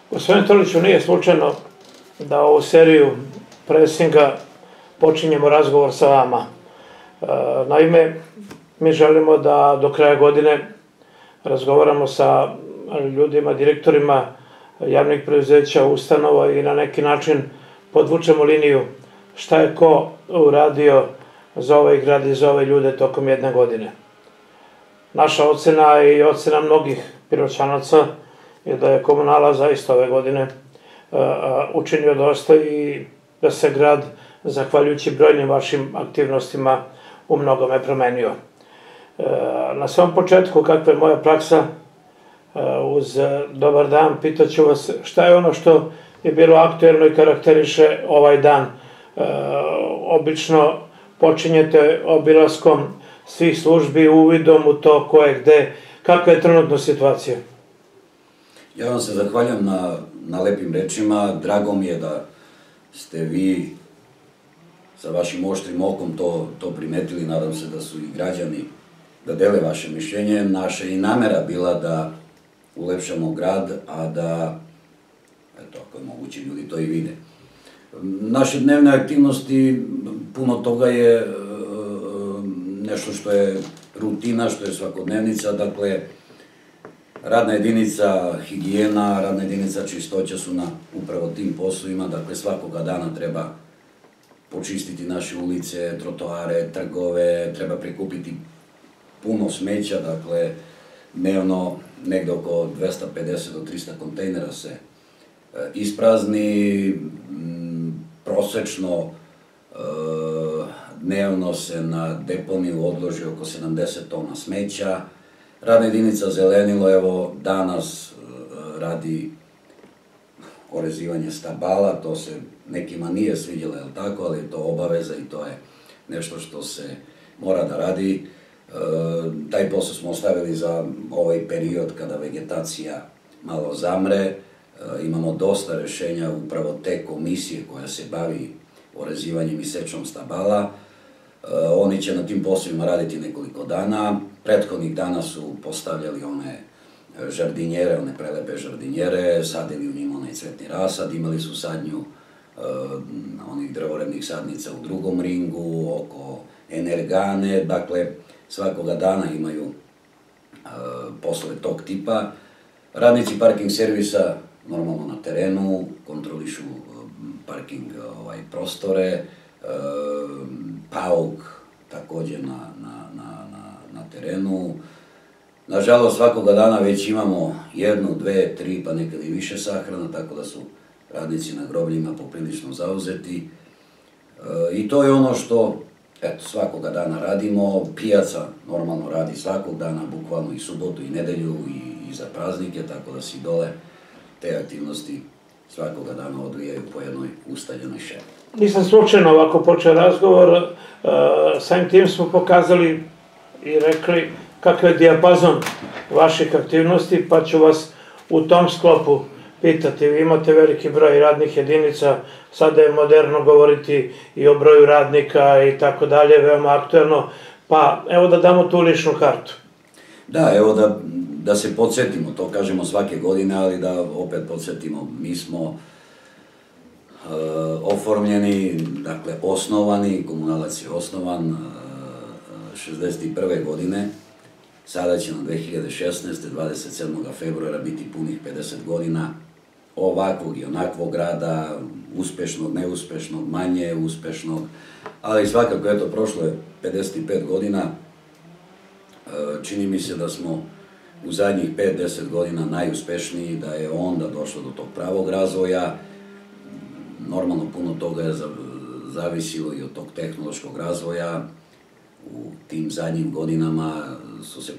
Gospodin Toliću, nije slučajno da ovu seriju presinga počinjemo razgovor sa vama. Naime, mi želimo da do kraja godine razgovaramo sa ljudima, direktorima javnih preduzeća, ustanova i na neki način podvučemo liniju šta je ko uradio za ovaj grad i za ove ljude tokom jedne godine. Naša ocena i ocena mnogih Piroćanaca je da je komunala zaista ove godine učinio dosta i da se grad, zahvaljujući brojnim vašim aktivnostima, u mnogome promenio. Na svom početku, kakva je moja praksa, uz dobar dan, pitaću vas šta je ono što je bilo aktuelno i karakteriše ovaj dan. Obično počinjete obilaskom svih službi, uvidom u to ko je gde. Kakva je trenutna situacija? Ja vam se zahvaljam na lepim rečima. Drago mi je da ste vi sa vašim oštrim okom to primetili. Nadam se da su i građani da dele vaše mišljenje. Naša i namera bila da ulepšamo grad, a da, eto, ako je moguće, ljudi to i vide. Naše dnevne aktivnosti, puno toga je nešto što je rutina, što je svakodnevnica, dakle, radna jedinica higijena, radna jedinica čistoća su na upravo tim poslovima, dakle, svakoga dana treba počistiti naše ulice, trotoare, trgove, treba prikupiti puno smeća, dakle, dnevno negde oko 250 do 300 kontejnera se isprazni, prosečno dnevno se na deponiju odloži oko 70 tona smeća. Radna jedinica zelenilo, evo, danas radi orezivanje stabala, to se nekima nije svidjelo, je li tako, ali je to obaveza i to je nešto što se mora da radi. Taj posao smo ostavili za ovaj period kada vegetacija malo zamre. Imamo dosta rešenja upravo te komisije koja se bavi orezivanjem i sečom stabala. Oni će na tim poslovima raditi nekoliko dana. Prethodnih dana su postavljali one žardinjere, one prelepe žardinjere, sadili u njima onaj cvetni rasad, imali su sadnju onih drvorednih sadnica u drugom ringu, oko energane, dakle, svakoga dana imaju poslove tog tipa. Radnici parking servisa normalno na terenu, kontrolišu parking prostore, PAUK takođe na terenu. Nažalost, svakoga dana već imamo 1, 2, 3, pa nekada i više sahrana, tako da su radnici na grobljima poprilično zauzeti. I to je ono što, eto, svakoga dana radimo. Pijaca normalno radi svakog dana, bukvalno i subotu i nedelju i za praznike, tako da se dole te aktivnosti svakoga dana odvijaju po jednoj ustaljenoj šemi. Nisam slučajno ovako počeo razgovor, samim tim smo pokazali i rekli kakav je dijapazon vaših aktivnosti, pa ću vas u tom sklopu pitati. Vi imate veliki broj radnih jedinica, sada je moderno govoriti i o broju radnika i tako dalje, veoma aktuelno, pa evo da damo tu ličnu kartu. Da, evo da se podsjetimo, to kažemo svake godine, ali da opet podsjetimo, mi smo oformljeni, dakle osnovani, komunalac je osnovan 61. godine, sada će na 2016. 27. februara biti punih 50 godina ovakvog i onakvog rada, uspešnog, neuspešnog, manje uspešnog, ali svakako, eto, prošlo je 55 godina, čini mi se da smo u zadnjih 5-10 godina najuspešniji, da je onda došlo do tog pravog razvoja. Normalno, puno toga je zavisilo i od tog tehnološkog razvoja. U tim zadnjim godinama su se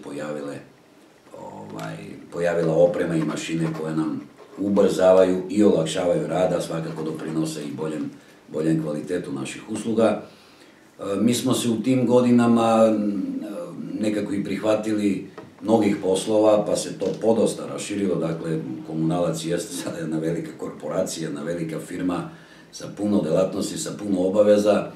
pojavila oprema i mašine koje nam ubrzavaju i olakšavaju rada, svakako doprinose i boljem kvalitetu naših usluga. Mi smo se u tim godinama nekako i prihvatili mnogih poslova, pa se to podosta raširilo, dakle, komunalac jeste sada jedna velika korporacija, jedna velika firma sa puno delatnosti, sa puno obaveza.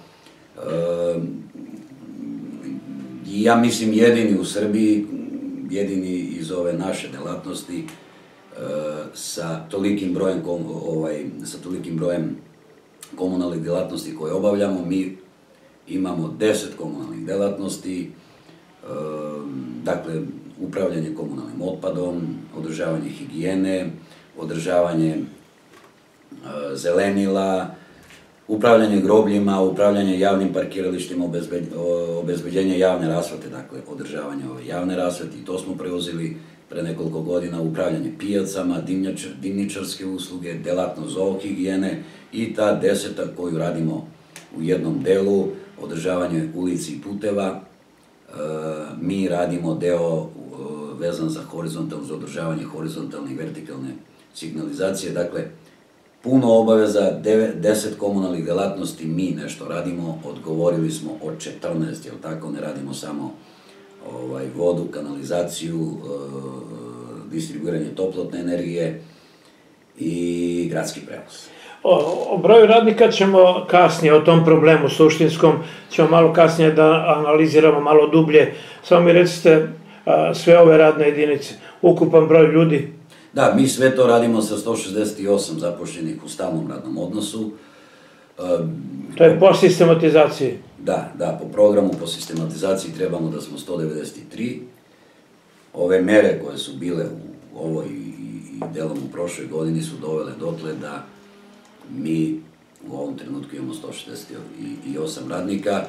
Ja mislim jedini u Srbiji, jedini iz ove naše delatnosti sa tolikim brojem komunalnih djelatnosti koje obavljamo. Mi imamo 10 komunalnih djelatnosti, dakle, upravljanje komunalnim otpadom, održavanje higijene, održavanje zelenila, upravljanje grobljima, upravljanje javnim parkiralištima, obezbeđenje javne rasvjete, dakle, održavanje ove javne rasvjete, i to smo preuzeli pre nekoliko godina, upravljanje pijacama, dimnjačarske usluge, djelatnost zoohigijene i ta 10. koju radimo u jednom delu, održavanje ulici i puteva. Mi radimo deo vezan za održavanje horizontalne i vertikalne signalizacije, dakle, puno obaveza, 10 komunalnih djelatnosti, mi nešto radimo, odgovorili smo od 14, jel tako, ne radimo samo vodu, kanalizaciju, distribuiranje toplotne energije i gradski prevoz. O broju radnika ćemo kasnije, o tom problemu suštinskom, ćemo malo kasnije da analiziramo malo dublje. Samo mi recite sve ove radne jedinice, ukupan broj ljudi. Da, mi sve to radimo sa 168 zaposlenih u stalnom radnom odnosu. To je po sistematizaciji? Da, po programu po sistematizaciji trebamo da smo 193. Ove mere koje su bile u ovoj i delom u prošloj godini su dovele dotle da mi u ovom trenutku imamo 168 radnika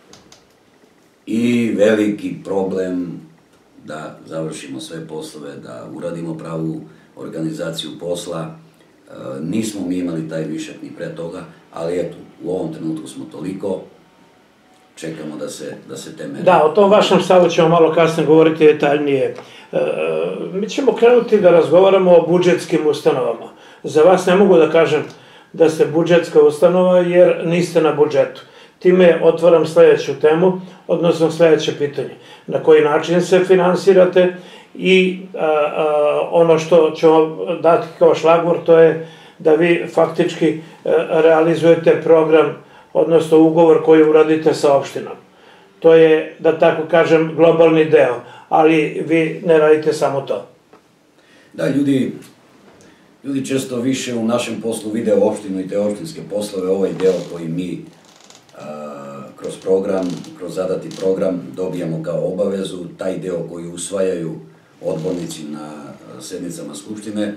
i veliki problem da završimo sve poslove, da uradimo pravu organizaciju posla. Nismo mi imali taj višak ni pre toga, ali eto, u ovom trenutku smo toliko, čekamo da se te mere... Da, o tom vašem stavu ćemo malo kasnije govoriti detaljnije. Mi ćemo krenuti da razgovaramo o budžetskim ustanovama. Za vas ne mogu da kažem da ste budžetska ustanova jer niste na budžetu. Time otvaram sljedeću temu, odnosno sljedeće pitanje. Na koji način se finansirate i ono što ćemo dati kao šlagvor, to je da vi faktički realizujete program, odnosno ugovor koji uradite sa opštinom. To je, da tako kažem, globalni deo, ali vi ne radite samo to. Da, ljudi često više u našem poslu vide opštinu i te opštinske poslove, ovaj deo koji mi kroz program, kroz zadati program dobijamo kao obavezu, taj deo koji usvajaju odbornici na sednicama Skupštine.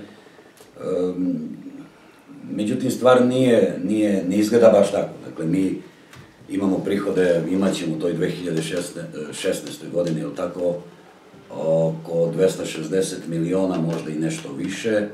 Međutim, stvar ne izgleda baš tako. Dakle, mi imamo prihode, imat ćemo u toj 2016. godini, ili tako, oko 260 miliona, možda i nešto više.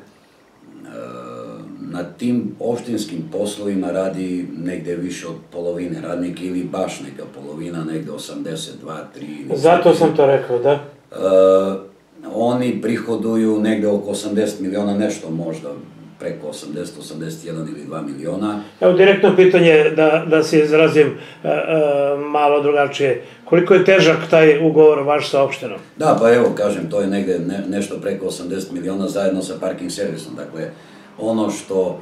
Na tim opštinskim poslovima radi negde više od polovine radnika ili baš neka polovina, negde 82, 3... Zato sam to rekao, da. Oni prihoduju negde oko 80 miliona, nešto možda preko 80, 81 ili 2 miliona. Evo direktno pitanje, da se izrazim malo drugačije. Koliko je težak taj ugovor vaš sa opštinom? Da, pa evo, kažem, to je negde nešto preko 80 miliona zajedno sa parking servisom. Dakle, ono što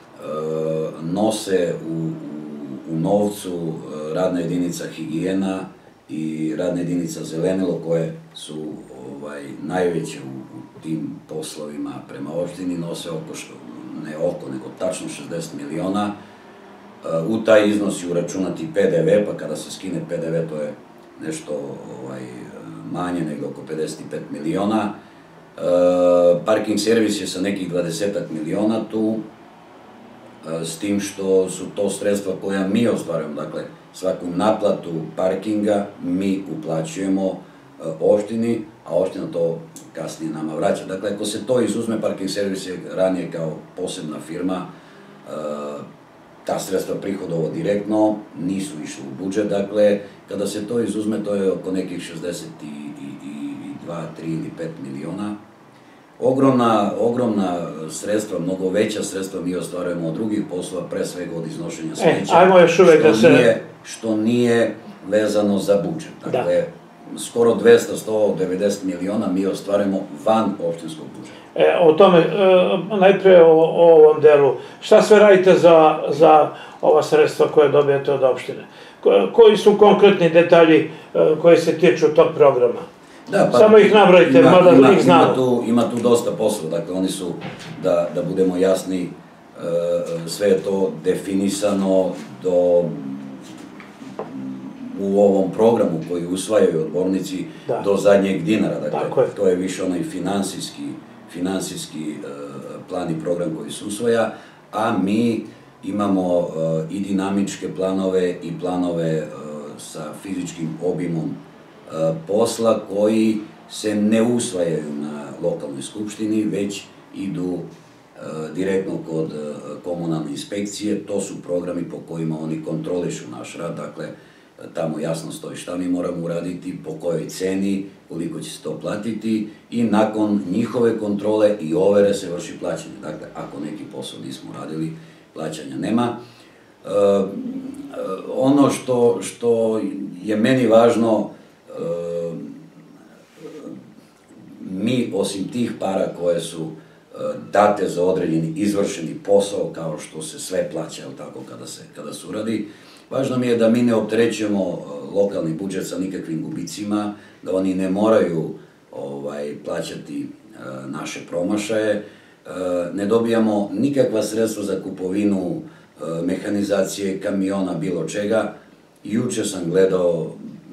nose u novcu radna jedinica higijena i radna jedinica zelenilo, koje su najveće u tim poslovima prema opštini, nose nego tačno 60 miliona. U taj iznos je uračunati PDV, pa kada se skine PDV to je nešto manje, nego oko 55 miliona. Parking servis je sa nekih 20 miliona tu, s tim što su to sredstva koja mi ostvarujemo, dakle svaku naplatu parkinga mi uplaćujemo opštini, a opština to kasnije nama vraća. Dakle, ako se to izuzme, parking servis je ranije kao posebna firma, ta sredstva prihodovo direktno, nisu išli u budžet, dakle, kada se to izuzme, to je oko nekih 62, 3 ili 5 miliona. Ogromna sredstva, mnogo veća sredstva mi ostvarujemo od drugih poslova, pre svega od iznošenja smeća, što nije vezano za budžet. Dakle, skoro 200-190 miliona mi ostvarujemo van opštinskog budžeta. O tome, najprije o ovom delu. Šta sve radite za ova sredstva koje dobijete od opštine? Koji su konkretni detalji koji se tiču tog programa? Samo ih nabrojite, mada da ih znamo. Ima tu dosta posla, dakle oni su, da budemo jasni, sve je to definisano u ovom programu koji usvajaju odbornici do zadnjeg dinara, dakle to je više onaj finansijski plan i program koji se usvaja, a mi imamo i dinamičke planove i planove sa fizičkim obimom posla koji se ne usvajaju na lokalnoj skupštini, već idu direktno kod komunalne inspekcije. To su programi po kojima oni kontrolišu naš rad, dakle tamo jasno stoji šta mi moramo uraditi, po kojoj ceni, koliko će se to platiti i nakon njihove kontrole i overe se vrši plaćanje. Dakle, ako neki posao nismo uradili, plaćanja nema. Ono što je meni važno, mi osim tih para koje su date za određeni izvršeni posao, kao što se sve plaća, tako kada se uradi, važno mi je da mi ne opterećujemo lokalni budžet sa nikakvim gubicima, da oni ne moraju plaćati naše promašaje, ne dobijamo nikakva sredstva za kupovinu mehanizacije, kamiona, bilo čega. Juče sam gledao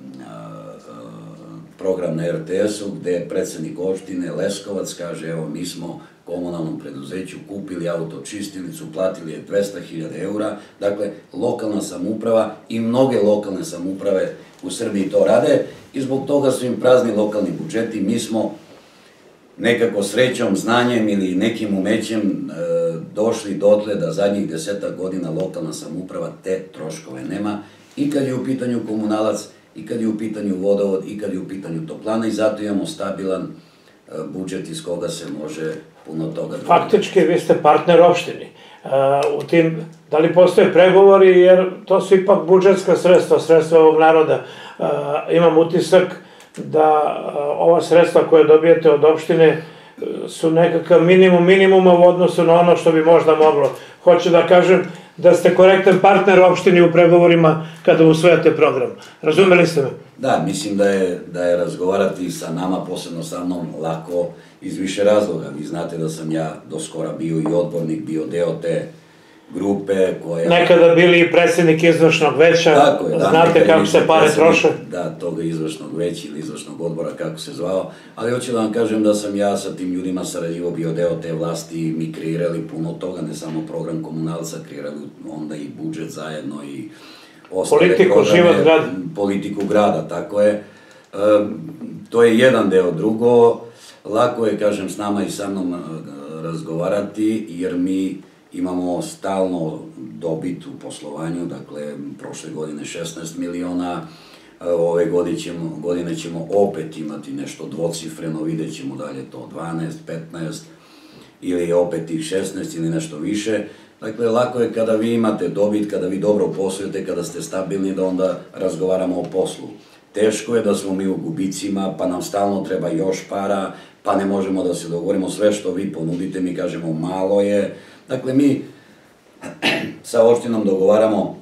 program na RTS-u gde predsjednik opštine Leskovac kaže, evo mi smo komunalnom preduzeću kupili autočistilicu, platili je 200.000 eura, dakle lokalna samouprava i mnoge lokalne samouprave u Srbiji to rade i zbog toga su im prazni lokalni budžeti. Mi smo nekako srećom, znanjem ili nekim umećem došli dotle da zadnjih 10 godina lokalna samouprava te troškove nema i kad je u pitanju komunalac, i kad je u pitanju vodovod, i kad je u pitanju toplana i zato imamo stabilan budžet iz koga se može puno toga... Faktički vi ste partner opštini. U tim, da li postoje pregovori, jer to su ipak budžetska sredstva ovog naroda. Imam utisak da ova sredstva koje dobijete od opštine su nekakav minimum minimuma u odnosu na ono što bi možda moglo. Hoću da kažem da ste korektan partner opštini u pregovorima kada usvajate program. Razumeli ste me? Da, mislim da je razgovarati sa nama, posebno sa mnom, lako iz više razloga. Vi znate da sam ja do skora bio i odbornik, bio deo te grupe koja... Nekada bili i predsjednik izvršnog veća, znate kako se pare troše? Da, toga izvršnog veća ili izvršnog odbora, kako se zvao, ali hoću da vam kažem da sam ja sa tim ljudima sarađivao, bio deo te vlasti, mi kreirali puno toga, ne samo program komunalca, kreirali onda i budžet zajedno i ostale programe, politiku grada, tako je. To je jedan deo. Drugo, lako je, kažem, s nama i sa mnom razgovarati, jer mi imamo stalno dobit u poslovanju, dakle, prošle godine 16 miliona, ove godine ćemo opet imati nešto dvocifreno, vidjet ćemo da li je to 12, 15 ili opet tih 16 ili nešto više. Dakle, lako je kada vi imate dobit, kada vi dobro poslujete, kada ste stabilni, da onda razgovaramo o poslu. Teško je da smo mi u gubicima, pa nam stalno treba još para, pa ne možemo da se dogovorimo, sve što vi ponudite, mi kažemo malo je. Dakle, mi sa opštinom dogovaramo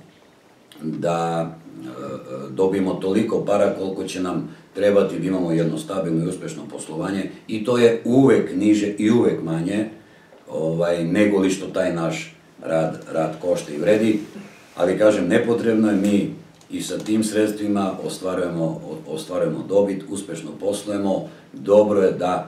da dobijemo toliko para koliko će nam trebati da imamo jedno stabilno i uspešno poslovanje i to je uvek niže i uvek manje nego li što taj naš rad košta i vredi, ali kažem, nepotrebno je, mi i sa tim sredstvima ostvarujemo dobit, uspešno poslujemo, dobro je da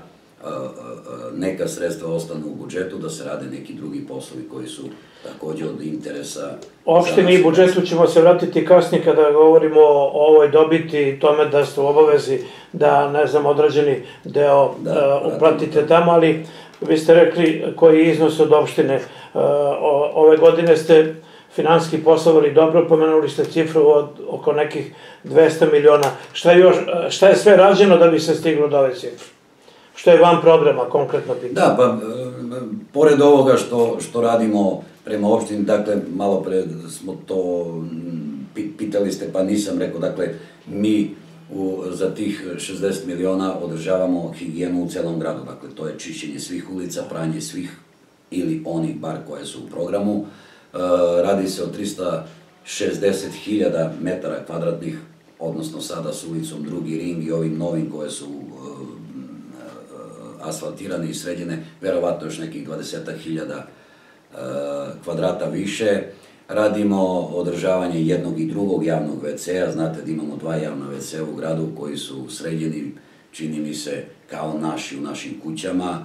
neka sredstva ostane u budžetu, da se rade neki drugi poslovi koji su takođe od interesa. Opštini i budžetu ćemo se vratiti kasnije kada govorimo o ovoj dobiti i tome da ste u obavezi da, ne znam, određeni deo uplatite tamo, ali vi ste rekli koji je iznos od opštine. Ove godine ste finansijski poslovali dobro, pomenuli ste cifru od oko nekih 200 miliona. Šta je sve rađeno da bi se stiglo do ove cifre? Što je van programa, konkretno pitanje? Da, pa, pored ovoga što radimo prema opštini, dakle, malo pre smo to, pitali ste, pa nisam rekao, dakle, mi za tih 60 miliona održavamo higijenu u celom gradu, dakle, to je čišćenje svih ulica, pranje svih ili onih bar koje su u programu. Radi se o 360.000 metara kvadratnih odnosno sada s ulicom Drugi ring i ovim novim koje su asfaltirane i sređene, verovatno još nekih 20.000 kvadrata više. Radimo održavanje jednog i drugog javnog WC-a, znate da imamo 2 javna WC-a u gradu koji su sređeni, čini mi se, kao naši u našim kućama.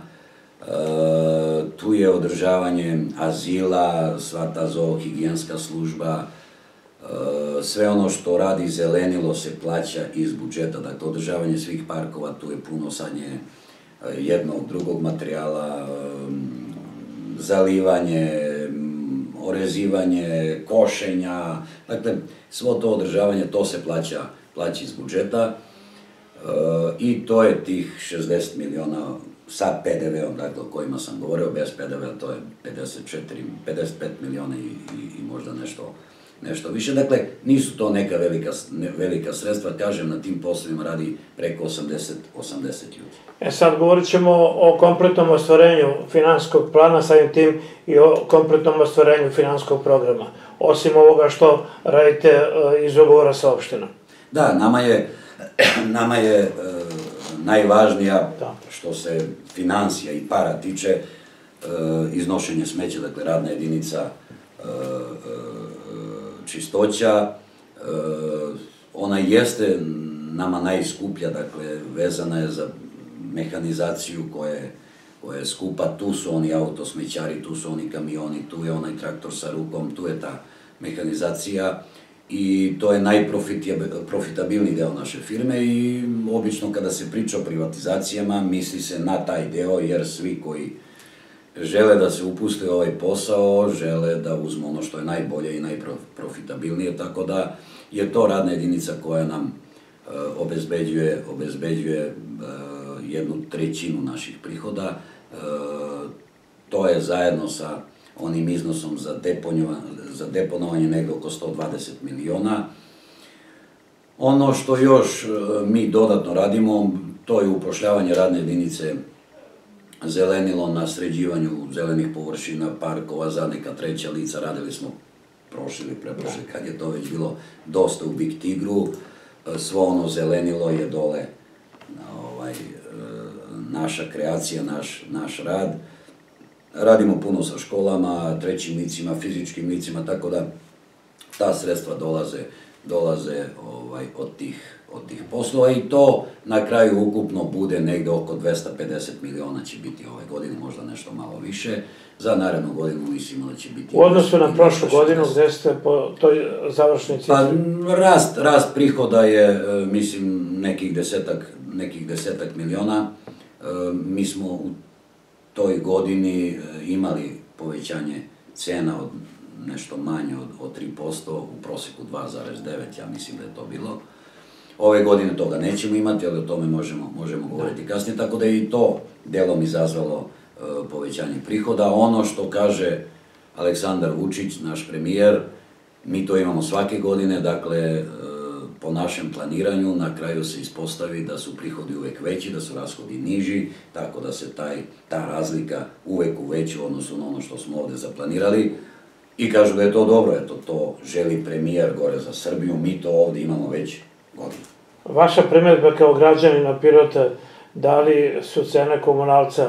Tu je održavanje azila, sva ta zoohigijenska služba, sve ono što radi Zelenilo se plaća iz budžeta, dakle održavanje svih parkova, tu je puno sadnje jednog, drugog materijala, zalivanje, orezivanje, košenja, dakle svo to održavanje, to se plaća iz budžeta i to je tih 60 miliona sa PDV-om, dakle o kojima sam govorio, bez PDV-a to je 55 miliona i možda nešto više. Dakle, nisu to neka velika sredstva, kažem, na tim poslovima radi preko 80 ljudi. Sad govorit ćemo o kompletnom ostvarenju finansijskog plana, samim tim i o kompletnom ostvarenju finansijskog programa, osim ovoga što radite iz ugovora sa opštinom. Da, nama je najvažnija, što se financija i para tiče, iznošenje smeća, dakle radna jedinica čistoća. Ona jeste nama najskuplja, dakle vezana je za mehanizaciju koja je skupa, tu su oni autosmećari, tu su oni kamioni, tu je onaj traktor sa rukom, tu je ta mehanizacija i to je najprofitabilniji deo naše firme i obično kada se priča o privatizacijama misli se na taj deo jer svi koji žele da se upuste u ovaj posao, žele da uzmu ono što je najbolje i najprofitabilnije, tako da je to radna jedinica koja nam obezbeđuje 1/3 naših prihoda. To je zajedno sa onim iznosom za deponovanje negde oko 120 miliona. Ono što još mi dodatno radimo, to je upošljavanje radne jedinice Zelenilo na sređivanju zelenih površina, parkova, za neka treća lica. Radili smo prošli ili preprošli, kad je to već bilo dosta u Big Tigru. Svo ono zelenilo je dole naša kreacija, naš rad. Radimo puno sa školama, trećim licima, fizičkim licima, tako da ta sredstva dolaze od tih poslova i to na kraju ukupno bude negde oko 250 miliona će biti ove godine, možda nešto malo više. Za narednu godinu mislimo da će biti... U odnosu na prošlu godinu, gde ste po toj završnoj cifri? Pa rast prihoda je, mislim, nekih desetak miliona. Mi smo u toj godini imali povećanje cena od nešto manje od 3%, u proseku 2,9%, ja mislim da je to bilo. Ove godine toga nećemo imati, ali o tome možemo govoriti kasnije, tako da je i to delom izazvalo povećanje prihoda. Ono što kaže Aleksandar Vučić, naš premijer, mi to imamo svake godine, dakle, po našem planiranju, na kraju se ispostavi da su prihodi uvek veći, da su rashodi niži, tako da se ta razlika uvek uveća u odnosu na ono što smo ovde zaplanirali. I kažu da je to dobro, eto, to želi premijer gore za Srbiju, mi to ovde imamo već godinu. Vaša primedba kao građanina Pirota, da li su cene komunalca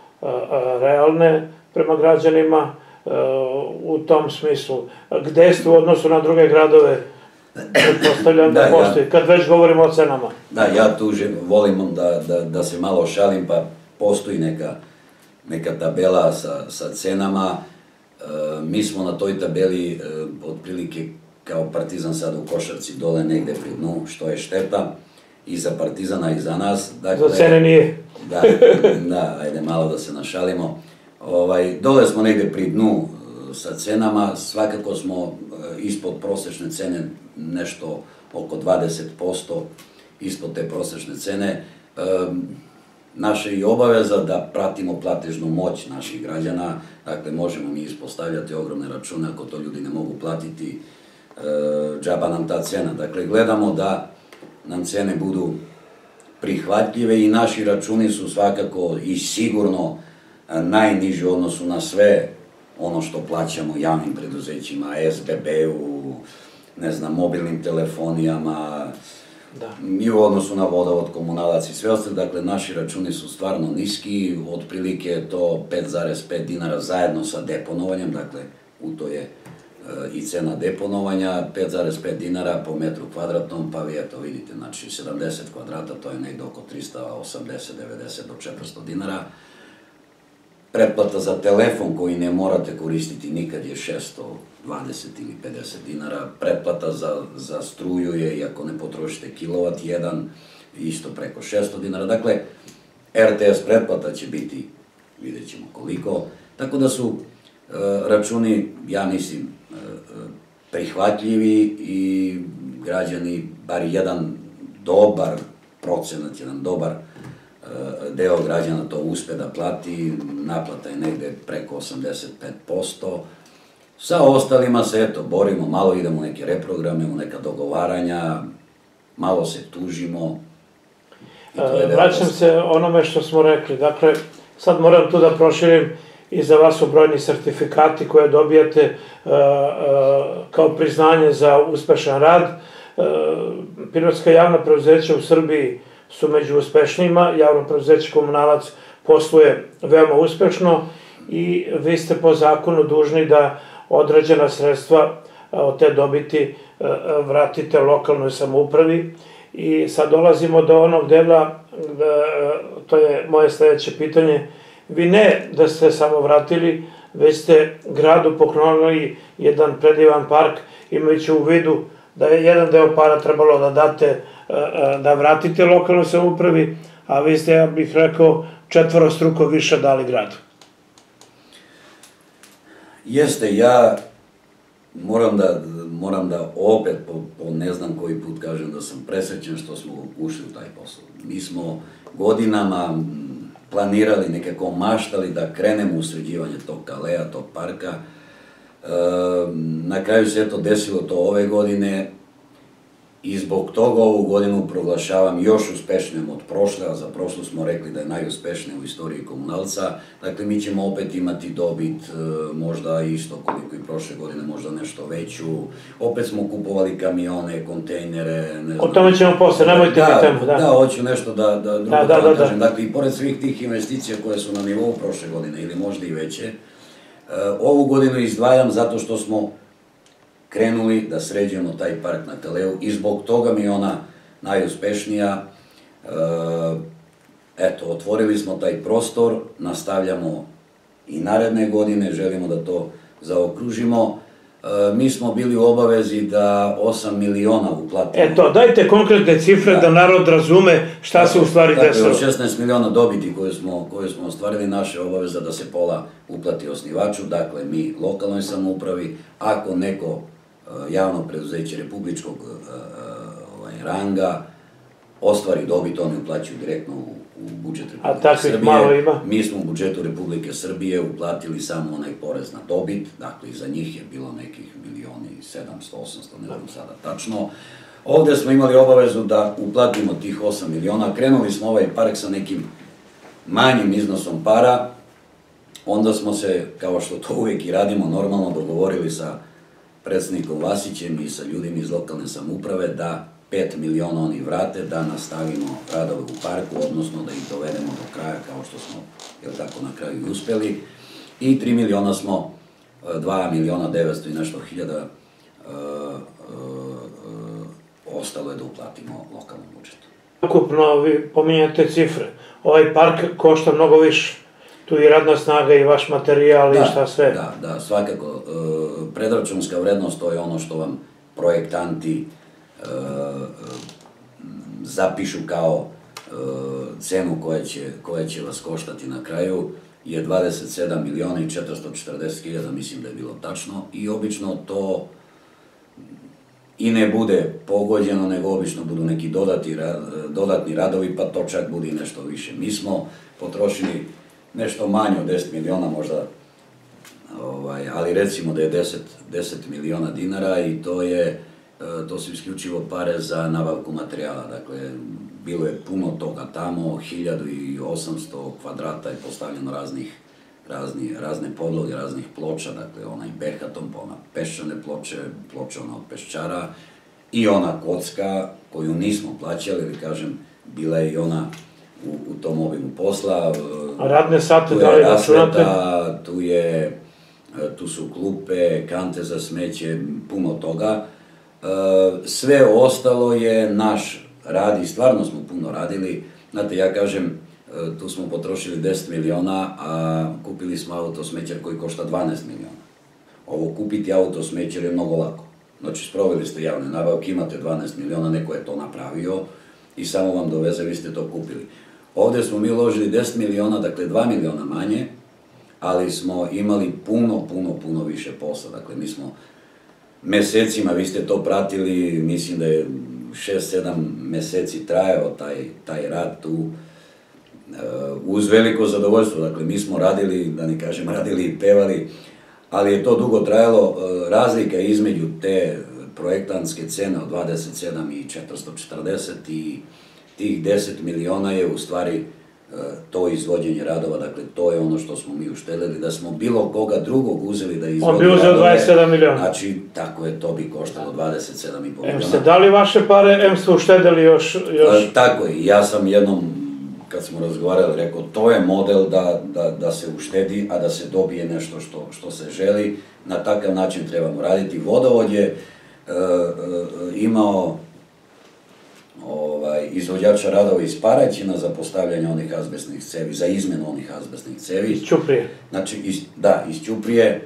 realne prema građanima u tom smislu? Gde ste u odnosu na druge gradove? Pretpostavljam da postoji, kad već govorimo o cenama. Da, ja tu volim da se malo šalim, pa postoji neka tabela sa cenama. Mi smo na toj tabeli otprilike kao Partizan sada u košarci dole negde pri dnu, što je šteta i za Partizana i za nas. Za cene nije. Da, ajde malo da se našalimo. Dole smo negde pri dnu sa cenama, svakako smo ispod prosečne cene, nešto oko 20% ispod te prosečne cene. Naša je i obaveza da pratimo platežnu moć naših građana, dakle možemo mi ispostavljati ogromne račune, ako to ljudi ne mogu platiti, džaba nam ta cena. Dakle, gledamo da nam cene budu prihvatljive i naši računi su svakako i sigurno najniži u odnosu na sve ono što plaćamo javnim preduzećima, SBB-u, ne znam, mobilnim telefonijama, i u odnosu na vodovod, komunalac i sve ostalo. Dakle, naši računi su stvarno niski, otprilike je to 5,5 dinara zajedno sa deponovanjem, dakle, u to je i cena deponovanja, 5,5 dinara po metru kvadratnom, pa vi eto vidite, znači 70 kvadrata, to je negdje oko 380, 90 do 400 dinara. Pretplata za telefon koji ne morate koristiti nikad je 620 ili 50 dinara. Pretplata za struju je, iako ne potrošite kilovat jedan, isto preko 600 dinara. Dakle, RTS pretplata će biti, vidjet ćemo koliko. Tako da su računi, ja mislim, prihvatljivi i građani, bar jedan dobar procenat, jedan dobar deo građana to uspe da plati, naplata je negde preko 85%. Sa ostalima se, eto, borimo, malo idemo u neke reprograme, u neka dogovaranja, malo se tužimo. Vraćam se onome što smo rekli, dakle, sad moram tu da proširim i za vas su brojni sertifikati koje dobijate kao priznanje za uspešan rad. Pirotska javna preduzeća u Srbiji su među uspešnijima, javno preduzeće Komunalac posluje veoma uspešno i vi ste po zakonu dužni da određena sredstva od te dobiti vratite lokalnoj samoupravi. I sad dolazimo do onog dela, to je moje sledeće pitanje, vi ne da ste samo vratili, već ste gradu poklonili jedan predivan park, imajući u vidu da je jedan deo para trebalo da date, da vratite lokalnoj samoupravi, a vi ste, ja bih rekao, četvorostruko više dali gradu. Jeste, ja moram da opet po ne znam koji put kažem da sam presrećen što smo ušli u taj posao. Mi smo godinama planirali, nekako maštali da krenemo u sređivanje tog aleja, tog parka. Na kraju se eto desilo to ove godine i zbog toga ovu godinu proglašavam još uspešnijom od prošle, a za prošlu smo rekli da je najuspešnija u istoriji Komunalca. Dakle, mi ćemo opet imati dobit, možda isto koliko i prošle godine, možda nešto veću. Opet smo kupovali kamione, kontejnere, ne znam. O tome ćemo posle, nemojte mi temu, da. Da, hoću nešto da drugo da kažem. Dakle, i pored svih tih investicija koje su na nivou prošle godine, ili možda i veće, ovu godinu izdvajam zato što smo krenuli da sređujemo taj park na Kaleu i zbog toga mi je ona najuspešnija. Eto, otvorili smo taj prostor, nastavljamo i naredne godine, želimo da to zaokružimo. Mi smo bili u obavezi da 8 miliona uplatimo. Eto, dajte konkretne cifre da narod razume šta se u stvari desilo. Dakle, od 16 miliona dobiti koje smo ostvarili, naša je obaveza da se pola uplati osnivaču, dakle mi lokalnoj samoupravi, ako neko javno preduzeće republičkog ranga ostvari dobit, oni uplaćuju direktno u budžet Republike Srbije. Malo ima? Mi smo u budžetu Republike Srbije uplatili samo onaj porez na dobit, dakle iza njih je bilo nekih 1.700.000, 800.000, ne znam sada tačno. Ovde smo imali obavezu da uplatimo tih 8 miliona, krenuli smo ovaj park sa nekim manjim iznosom para, onda smo se, kao što to uvijek i radimo, normalno dogovorili sa predsednikom Vasićem i sa ljudima iz lokalne samouprave da 5 miliona oni vrate, da nastavimo radove u parku, odnosno da ih dovedemo do kraja, kao što smo, jel tako, na kraju i uspeli. I 3 miliona smo, 2 miliona 900 i nešto hiljada ostalo je da uplatimo lokalnom budžetu. Ukupno, vi pominjate cifre, ovaj park košta mnogo više. Tu i radna snaga i vaš materijal i šta sve. Da, svakako. Predračunska vrednost, to je ono što vam projektanti zapišu kao cenu koja će vas koštati na kraju, je 27 miliona i 440 hiljada, mislim da je bilo tačno, i obično to i ne bude pogođeno, nego obično budu neki dodatni radovi, pa to čak bude i nešto više. Mi smo potrošili nešto manje od 10 miliona možda, ali recimo da je 10 miliona dinara i to su isključivo pare za nabavku materijala. Dakle, bilo je puno toga tamo, 1800 kvadrata je postavljeno raznih razne podloge, raznih ploča, dakle onaj behaton, pa ona peščane ploče, ploča ona od peščara i ona kocka koju nismo plaćali, ili kažem, bila je i ona u tom obimu posla. Radne sate, da li računate? Tu su klupe, kante za smeće, puno toga. Sve ostalo je naš rad i stvarno smo puno radili. Znate, ja kažem, tu smo potrošili 10 miliona, a kupili smo autosmećer koji košta 12 miliona. Ovo kupiti autosmećer je mnogo lako. Znači, sproveli ste javne nabavke, imate 12 miliona, neko je to napravio i samo vam doveze, vi ste to kupili. Ovde smo mi uložili 10 miliona, dakle 2 miliona manje, ali smo imali puno više posla. Dakle, mi smo mesecima, vi ste to pratili, mislim da je 6-7 meseci trajao taj rad tu, uz veliko zadovoljstvo. Dakle, mi smo radili, da ne kažem, radili i pevali, ali je to dugo trajalo. Razlika između te projektantske cene od 27 i 440 i tih 10 miliona je u stvari to izvođenje radova, dakle to je ono što smo mi uštedeli, da smo bilo koga drugog uzeli da izvodi radove. On bi uzeo 27 miliona. Znači, tako je, to bi koštalo 27,5 miliona. Em ste dali vaše pare, em ste uštedeli još... Tako je, ja sam jednom, kad smo razgovarali, rekao, to je model da se uštedi, a da se dobije nešto što se želi. Na takav način trebamo raditi. Vodovod je imao izvođača radova iz Paraćina za postavljanje onih azbestnih cevi, za izmenu onih azbestnih cevi. Iz Ćuprije. Znači, da, iz Ćuprije.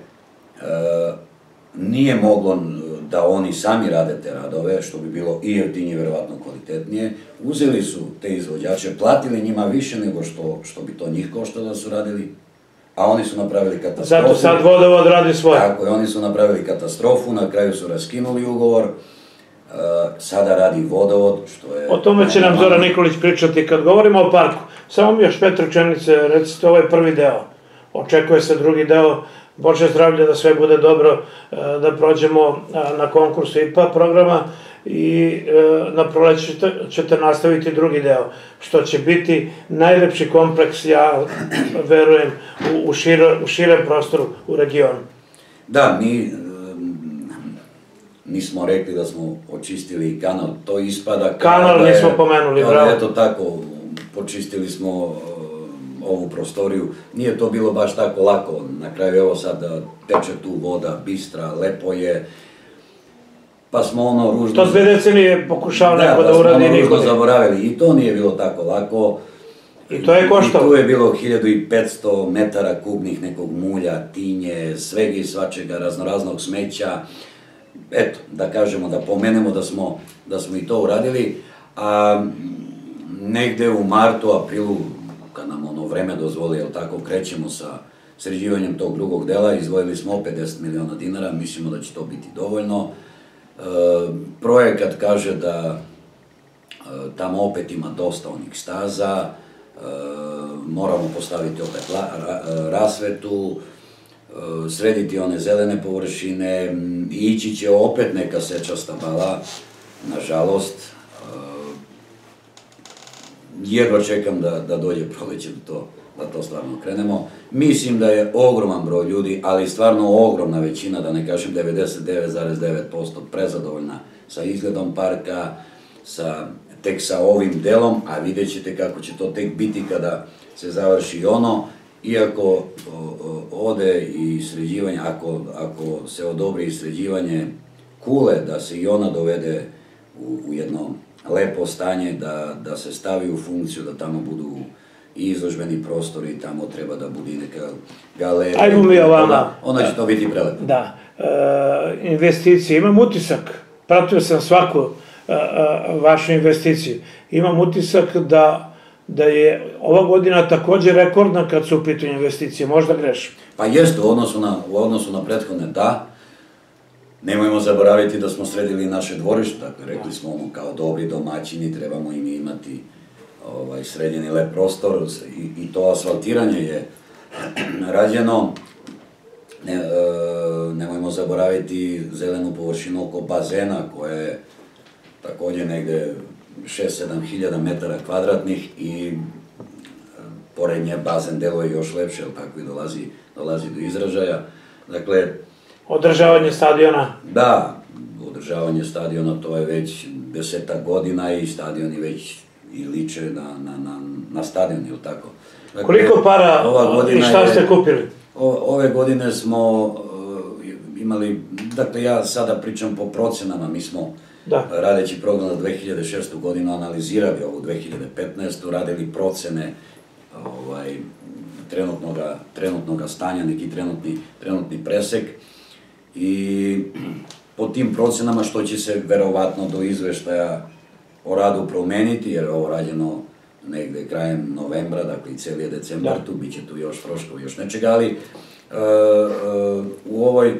Nije moglo da oni sami rade te radove, što bi bilo i jeftinije, verovatno kvalitetnije. Uzeli su te izvođače, platili njima više nego što bi to njih koštalo da su radili, a oni su napravili katastrofu. Zato sad Vodovod radi svoje. Tako je, oni su napravili katastrofu, na kraju su raskinuli ugovor, sada radi Vodovod, što je... O tome će nam Zoran Nikolić pričati kad govorimo o parku. Samo mi još 5 rečenice, recite, ovo je prvi deo. Očekuje se drugi deo. Bože zdravlje, da sve bude dobro, da prođemo na konkursu IPA programa i na proleće ćete nastaviti drugi deo, što će biti najlepši kompleks, ja verujem, u širem prostoru u regionu. Da, mi smo rekli da smo očistili kanal, to ispada... Kanal nismo pomenuli, bravo. Eto tako, počistili smo ovu prostoriju, nije to bilo baš tako lako, na kraju evo sad teče tu voda, bistra, lepo je, pa smo ono ružno... To 2 decenije pokušao neko da uradi nikoli. Da, pa smo ono ružno nikoli. zaboravili i to nije bilo tako lako. I to je koštalo. I tu je bilo 1500 metara kubnih nekog mulja, tinje, svega i svačega, raznoraznog smeća. Eto, da kažemo, da pomenemo da smo i to uradili, a negde u martu, aprilu, kad nam ono vreme dozvoli, jel tako, krećemo sa sređivanjem tog drugog dela, izdvojili smo opet 10 miliona dinara, mislimo da će to biti dovoljno. Projekat kaže da tamo opet ima dosta onih staza, moramo postaviti opet rasvetu, srediti one zelene površine, ići će opet neka seča stabala, nažalost. Jedva čekam da dođe proleće da to stvarno krenemo. Mislim da je ogroman broj ljudi, ali stvarno ogromna većina, da ne kažem 99,9% prezadovoljna sa izgledom parka, tek sa ovim delom, a vidjet ćete kako će to tek biti kada se završi ono. Iako ode i sređivanje, ako se odobri i sređivanje kule, da se i ona dovede u jedno lepo stanje, da se stavi u funkciju, da tamo budu i izložbeni prostori, tamo treba da bude neka galerija. Ajmo mi ovama. Onda će to biti prelepo. Da. Investicije, imam utisak, pratio sam svaku vašu investiciju, imam utisak da je ova godina takođe rekordna kad su u pitanju investicije, možda grešim. Pa jeste, u odnosu na prethodne, da. Nemojmo zaboraviti da smo sredili naše dvorište, dakle, rekli smo ono kao dobri domaćini, trebamo i mi imati sredjeni lep prostor i to asfaltiranje je rađeno. Nemojmo zaboraviti zelenu površinu oko bazena koja je takođe negde 6-7 hiljada metara kvadratnih i pored nje bazen deluje još lepše, ali tako i dolazi do izražaja. Dakle... Održavanje stadiona? Da, održavanje stadiona, to je već 10 godina i stadioni već i liče na stadion, ili tako. Dakle, koliko para i šta ste kupili? Ove godine smo imali, dakle ja sada pričam po procenama, mi smo radeći program za 2006. godinu analizirali ovu 2015. radili procene trenutnog stanja, neki trenutni presek i po tim procenama što će se verovatno do izveštaja o radu promeniti, jer je ovo rađeno negde krajem novembra, dakle i cijeli je decembar tu, bit će tu još troškovi, još nečega, ali u ovoj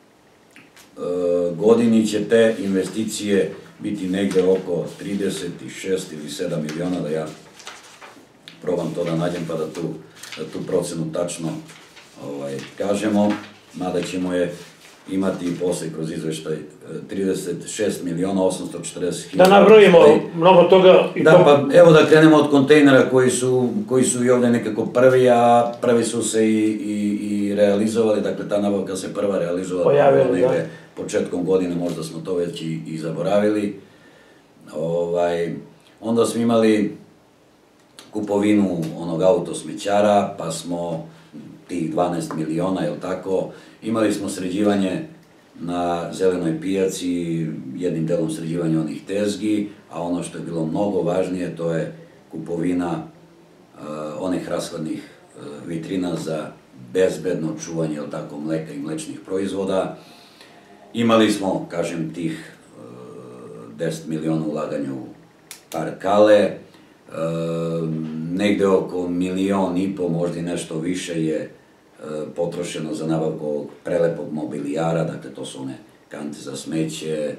godini će te investicije biti negde oko 36 ili 7 miliona, da ja probam to da nađem pa da tu procenu tačno kažemo, mada ćemo je imati i posle kroz izveštaj 36 miliona 840 hiljada. Da nabrojimo mnogo toga. Da, pa evo da krenemo od kontejnera koji su i ovde nekako prvi, a prvi su se i realizovali, dakle ta nabavka se prva realizovala negde početkom godine, možda smo to već i zaboravili. Onda smo imali kupovinu onog autosmećara, pa smo tih 12 miliona, jel tako, imali smo sređivanje na zelenoj pijaci, jednim delom sređivanje onih tezgi, a ono što je bilo mnogo važnije, to je kupovina onih rashladnih vitrina za bezbedno čuvanje, jel tako, mleka i mlečnih proizvoda. Imali smo, kažem, tih 10 miliona ulaganja u park hale, negde oko 1,5 miliona, možda i nešto više je potrošeno za nabavku ovog prelepog mobilijara, dakle to su one kante za smeće,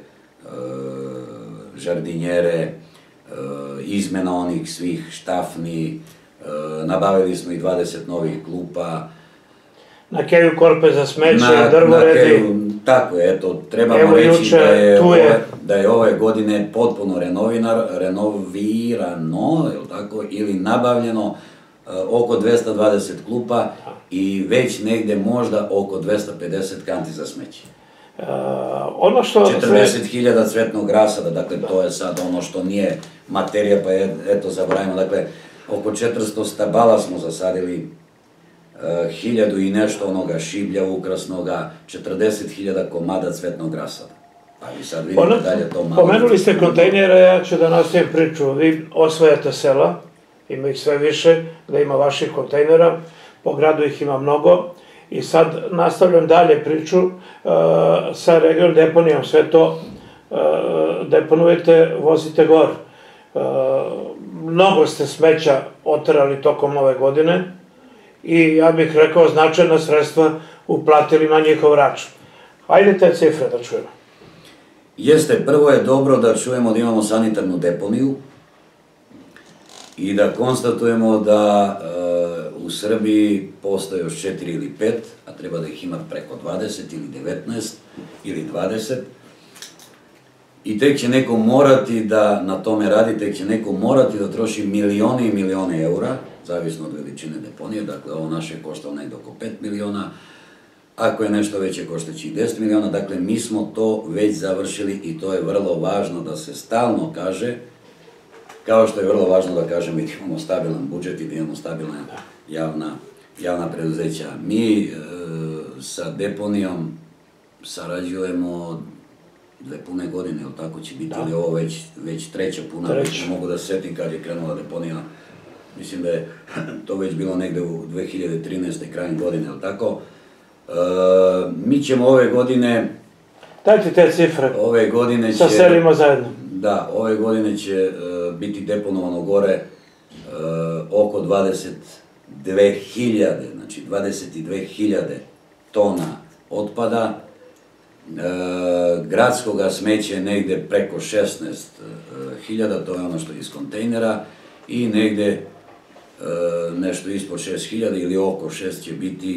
žardinjere, izmena onih svih štafni, nabavili smo i 20 novih klupa. Na keju korpe za smeće, drvoredi. Tako je, eto, trebamo reći da je ove godine potpuno renovirano, ili nabavljeno oko 220 klupa i već negde možda oko 250 kanti za smeće. 40.000 cvetnog rasada, dakle to je sad ono što nije materija, pa eto zaboravimo, dakle oko 400 stabala smo zasadili, 1000 i nešto onoga šiblja ukrasnoga, 40.000 komada cvetnog rasada. Pa vi sad vidite dalje to malo... Pomenuli ste kontejnere, ja ću da nastavim priču. Vi osvajate sela, ima ih sve više, da ima vaših kontejnera, po gradu ih ima mnogo. I sad nastavljam dalje priču sa regionalnom deponijom, sve to deponujete, vozite gore. Mnogo ste smeća oterali tokom ove godine i ja bih rekao značajna sredstva uplatili na njihov račun. Hajde te cifre da čujemo. Jeste, prvo je dobro da čujemo da imamo sanitarnu deponiju i da konstatujemo da u Srbiji postoje još 4 ili 5, a treba da ih ima preko 20 ili 19 ili 20. I tek će neko morati da na tome radi, tek će neko morati da troši milione i milione eura, zavisno od veličine deponije, dakle ovo naše košta negde oko 5 miliona, ako je nešto veće koštaće i 10 miliona, dakle mi smo to već završili i to je vrlo važno da se stalno kaže, kao što je vrlo važno da kažemo i da imamo stabilan budžet i da imamo stabilna javna preduzeća. Mi sa deponijom sarađujemo 2 pune godine, ili tako će biti, ili ovo već treća puna, ne mogu da se setim kad je krenula deponija, mislim da je to već bilo negde u 2013. krajem godine, ili tako. Mi ćemo ove godine... Dajte te cifre, sa selima zajedno. Da, ove godine će biti deponovano gore oko 22.000, znači 22.000 tona otpada, gradskog smeća je negde preko 16.000, to je ono što je iz kontejnera, i negde nešto ispod 6.000 ili oko 6 će biti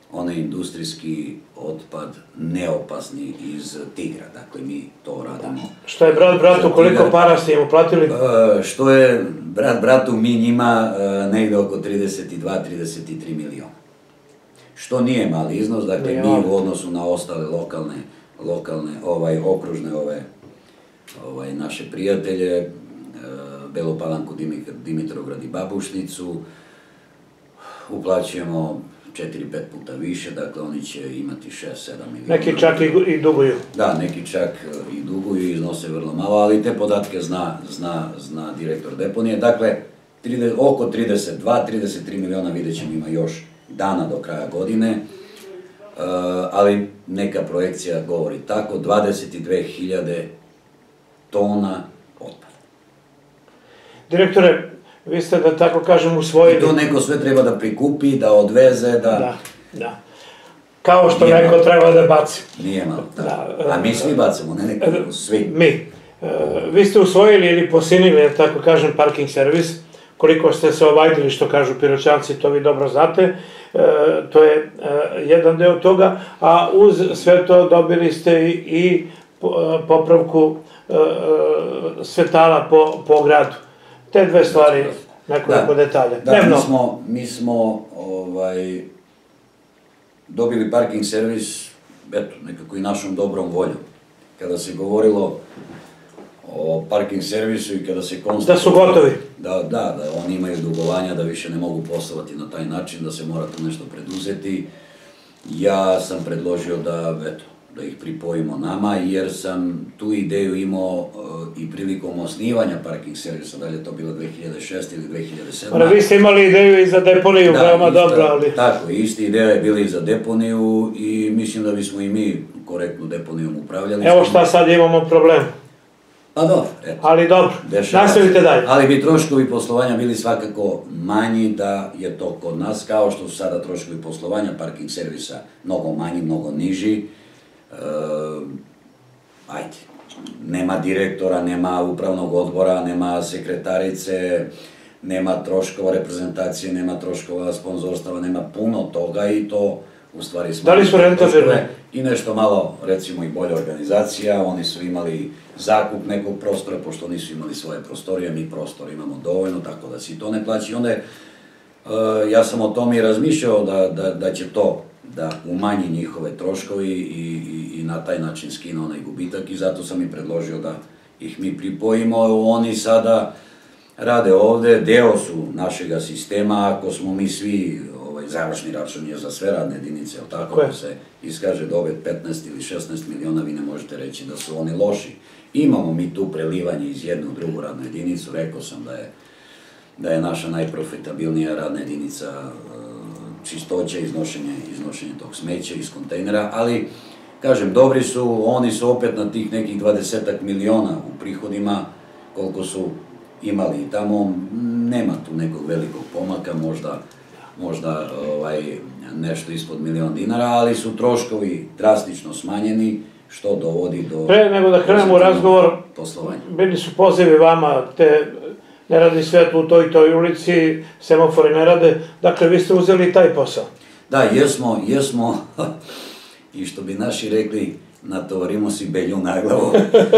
onaj industrijski otpad neopasni iz Tigra, dakle mi to radimo. Što je brat bratu, koliko para ste im uplatili? Što je brat bratu, mi njima negde oko 32-33 miliona. Što nije mali iznos, dakle mi u odnosu na ostale lokalne, okružne naše prijatelje, Belu Palanku, Dimitrovgrad i Babušnicu, uplaćujemo 4-5 puta više, dakle oni će imati 6-7 miliona. Neki čak i duguju. Da, neki čak i duguju i iznose vrlo malo, ali te podatke zna direktor deponije. Dakle, oko 32-33 miliona, vidjet ćemo, ima još dana do kraja godine, ali neka projekcija govori tako, 22.000 tona otpada. Direktore, vi ste, da tako kažem, usvojili... I to neko sve treba da prikupi, da odveze, da... Da. Kao što neko treba da baci. Nije malo, da. A mi svi bacimo, ne neko, svi. Mi. Vi ste usvojili ili posinili, da tako kažem, parking servis. Koliko ste se ovajdili, što kažu Piroćanci, to vi dobro znate. To je jedan deo toga, a uz sve to dobili ste i popravku svetala po gradu. Te dve stvari, nekoliko detalja. Da, mi smo dobili parking servis, eto, nekako i našom dobrom voljom. Kada se govorilo o parking servisu i kada se konstatovalo... Da su gotovi. Da oni imaju dugovanja, da više ne mogu poslovati na taj način, da se mora tu nešto preduzeti. Ja sam predložio da ih pripojimo nama, jer sam tu ideju imao i prilikom osnivanja parking servisa, da li je to bilo 2006 ili 2007. Vi ste imali ideju i za deponiju, veoma dobro, ali... Tako, isti ideja je bila i za deponiju i mislim da bismo i mi korektno deponijom upravljali. Evo šta sad imamo problem. Pa dobro, eto. Ali dobro, nastavite dalje. Ali bi troškovi poslovanja bili svakako manji da je to kod nas, kao što su sada troškovi poslovanja parking servisa mnogo manji, mnogo niži. Ajde, nema direktora, nema upravnog odbora, nema sekretarice, nema troškova reprezentacije, nema troškova sponzorstava, nema puno toga i to u stvari smo... Da li su rentabilne? I nešto malo, recimo, i bolja organizacija, oni su imali zakup nekog prostora, pošto nisu imali svoje prostorije, mi prostor imamo dovoljno, tako da si to ne plaći. Onda ja sam o tome i razmišljao da će to da umanji njihove troškovi i na taj način skine onaj gubitak i zato sam i predložio da ih mi pripojimo. Oni sada rade ovde, deo su našega sistema, ako smo mi svi, završni račun je za sve radne jedinice, ali tako, ako se iskaže dobit 15 ili 16 miliona, vi ne možete reći da su oni loši. Imamo mi tu prelivanje iz jednu u drugu radnu jedinicu, rekao sam da je naša najprofitabilnija radna jedinica čistoća, iznošenje tog smeća iz kontejnera, ali, kažem, dobri su, oni su opet na tih nekih 20 miliona u prihodima, koliko su imali i tamo, nema tu nekog velikog pomaka, možda nešto ispod $1.000.000, ali su troškovi drastično smanjeni, što dovodi do... Pre nego da krenemo u razgovor, bili su pozivi vama, ne radi svetlo u toj i toj ulici, semafori ne rade, dakle vi ste uzeli taj posao. Da, jesmo, i što bi naši rekli, natovarimo si belju na glavu.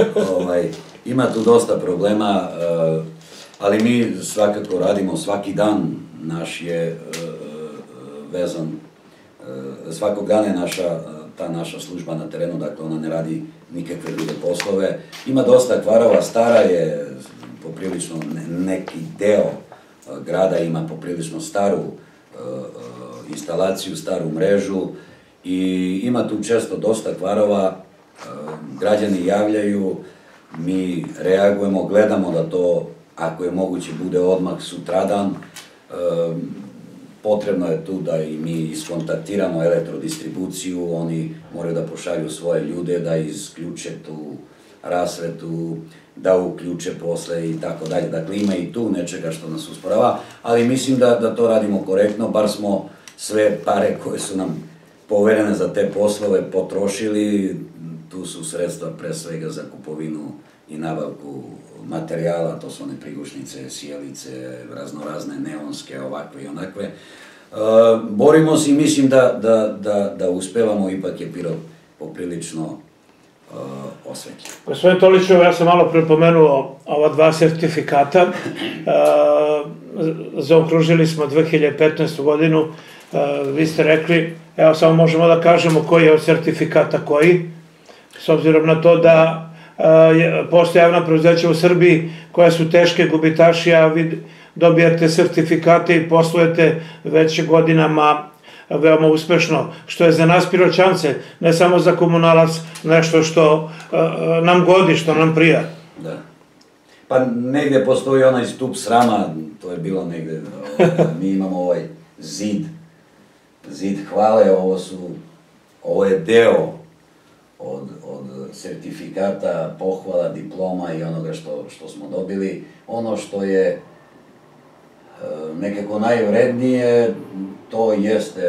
Ima tu dosta problema, ali mi svakako radimo svaki dan, naš je vezan, svakog dana je ta naša služba na terenu, dakle ona ne radi nikakve druge poslove. Ima dosta kvarova, stara je poprilično, neki deo grada ima poprilično staru instalaciju, staru mrežu i ima tu često dosta kvarova, građani javljaju, mi reagujemo, gledamo da to, ako je moguće, bude odmah sutradan. Potrebno je tu da i mi iskontaktiramo elektrodistribuciju, oni moraju da pošalju svoje ljude, da isključe tu rasvetu, da uključe posle i tako dalje. Dakle, ima i tu nečega što nas usporava, ali mislim da to radimo korektno, bar smo sve pare koje su nam poverene za te poslove potrošili, tu su sredstva pre svega za kupovinu i nabavku materijala, to su one prigušnice, sjelice, raznorazne neonske, ovakve i onakve, Borimo se i mislim da uspevamo, ipak je Pirot poprilično osvetljen. Gospodin Toliću, ja sam malo prepomenuo ova dva sertifikata. Zaokružili smo 2015. godinu. Vi ste rekli, evo samo možemo da kažemo koji je od sertifikata koji, s obzirom na to da postoje javna preduzeća u Srbiji koja su teške gubitaši, a vi dobijate sertifikate i poslujete već godinama veoma uspešno, što je za nas Piroćance, ne samo za Komunalac, nešto što nam godi, što nam prija. Da. Pa negde postoji onaj stup srama, to je bilo negde, mi imamo ovaj zid hvale, ovo je deo od sertifikata, pohvala, diploma i onoga što smo dobili. Ono što je nekako najvrednije, to jeste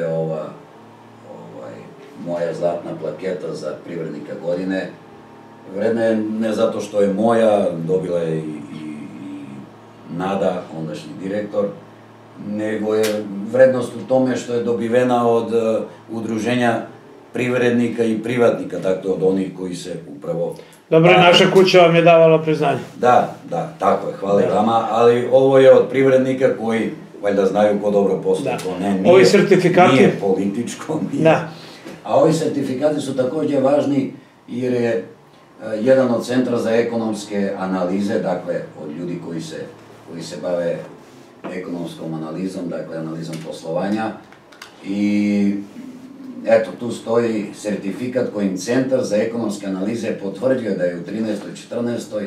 moja zlatna plaketa za privrednika godine. Vredna je ne zato što je moja, dobila je i Nada, ondašnji direktor, nego je vrednost u tome što je dobivena od udruženja privrednika i privatnika, dakle od onih koji se upravo... Dobro, naša kuća vam je davala priznanje. Da, tako je, hvala i vama, ali ovo je od privrednika koji valjda znaju ko dobro postoje, ko ne, nije političko, nije. A ovi sertifikati su takođe važni jer je jedan od centra za ekonomske analize, dakle od ljudi koji se bave ekonomskom analizom, dakle analizom poslovanja, i eto, tu stoji sertifikat kojim Centar za ekonomske analize potvrđuje da je u 13. i 14.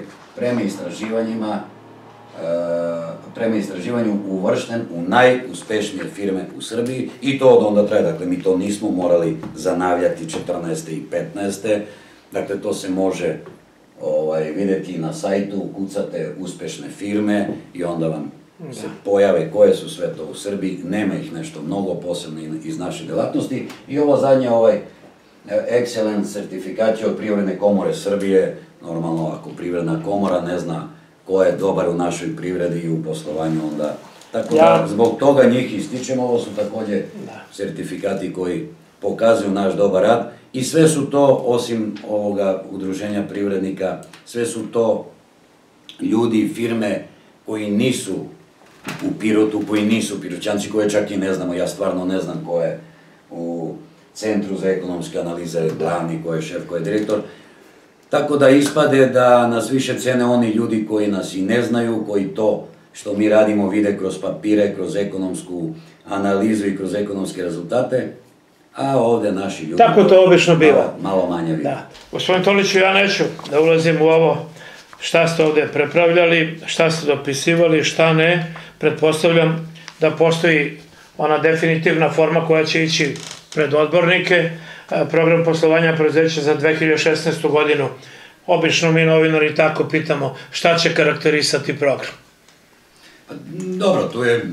prema istraživanju uvršten u najuspešnije firme u Srbiji, i to od onda traje, dakle mi to nismo morali zanavljati 14. i 15. Dakle, to se može videti na sajtu, kucate uspešne firme i onda vam se pojave koje su sve to u Srbiji, nema ih nešto mnogo, posebno iz naše delatnosti. I ovo zadnje, Excellent sertifikat je od Privredne komore Srbije. Normalno, ako Privredna komora ne zna ko je dobar u našoj privredi i u poslovanju, onda... Tako da, zbog toga njih ističemo, ovo su takođe sertifikati koji pokazuju naš dobar rad i sve su to, osim ovoga udruženja privrednika, sve su to ljudi i firme koji nisu u Pirotu, koji nisu Piroćanci, koje čak i ne znamo, ja stvarno ne znam ko je u Centru za ekonomske analize glavni, ko je šef, ko je direktor. Tako da ispade da nas više cene oni ljudi koji nas i ne znaju, koji to što mi radimo vide kroz papire, kroz ekonomsku analizu i kroz ekonomske rezultate, a ovde naši ljudi... Tako to obično biva. Malo manje vide. Gospodin Toliću, ja neću da ulazim u ovo šta ste ovde prepravljali, šta ste dopisivali, šta ne. Pretpostavljam da postoji ona definitivna forma koja će ići pred odbornike, program poslovanja preduzeća za 2016. godinu. Obično mi novinari tako pitamo šta će karakterisati program. Dobro, tu je